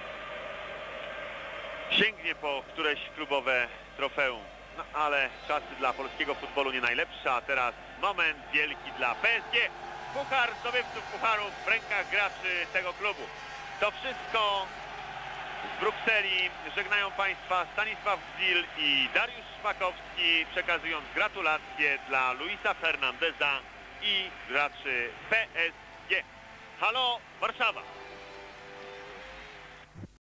Speaker 1: sięgnie po któreś klubowe trofeum. No ale czasy dla polskiego futbolu nie najlepsze, a teraz moment wielki dla P S G. Puchar zdobywców pucharów w rękach graczy tego klubu. To wszystko z Brukseli. Żegnają Państwa Stanisław Gzil i Dariusz Szpakowski, przekazując gratulacje dla Luisa Fernandeza i graczy P S G. Halo Warszawa!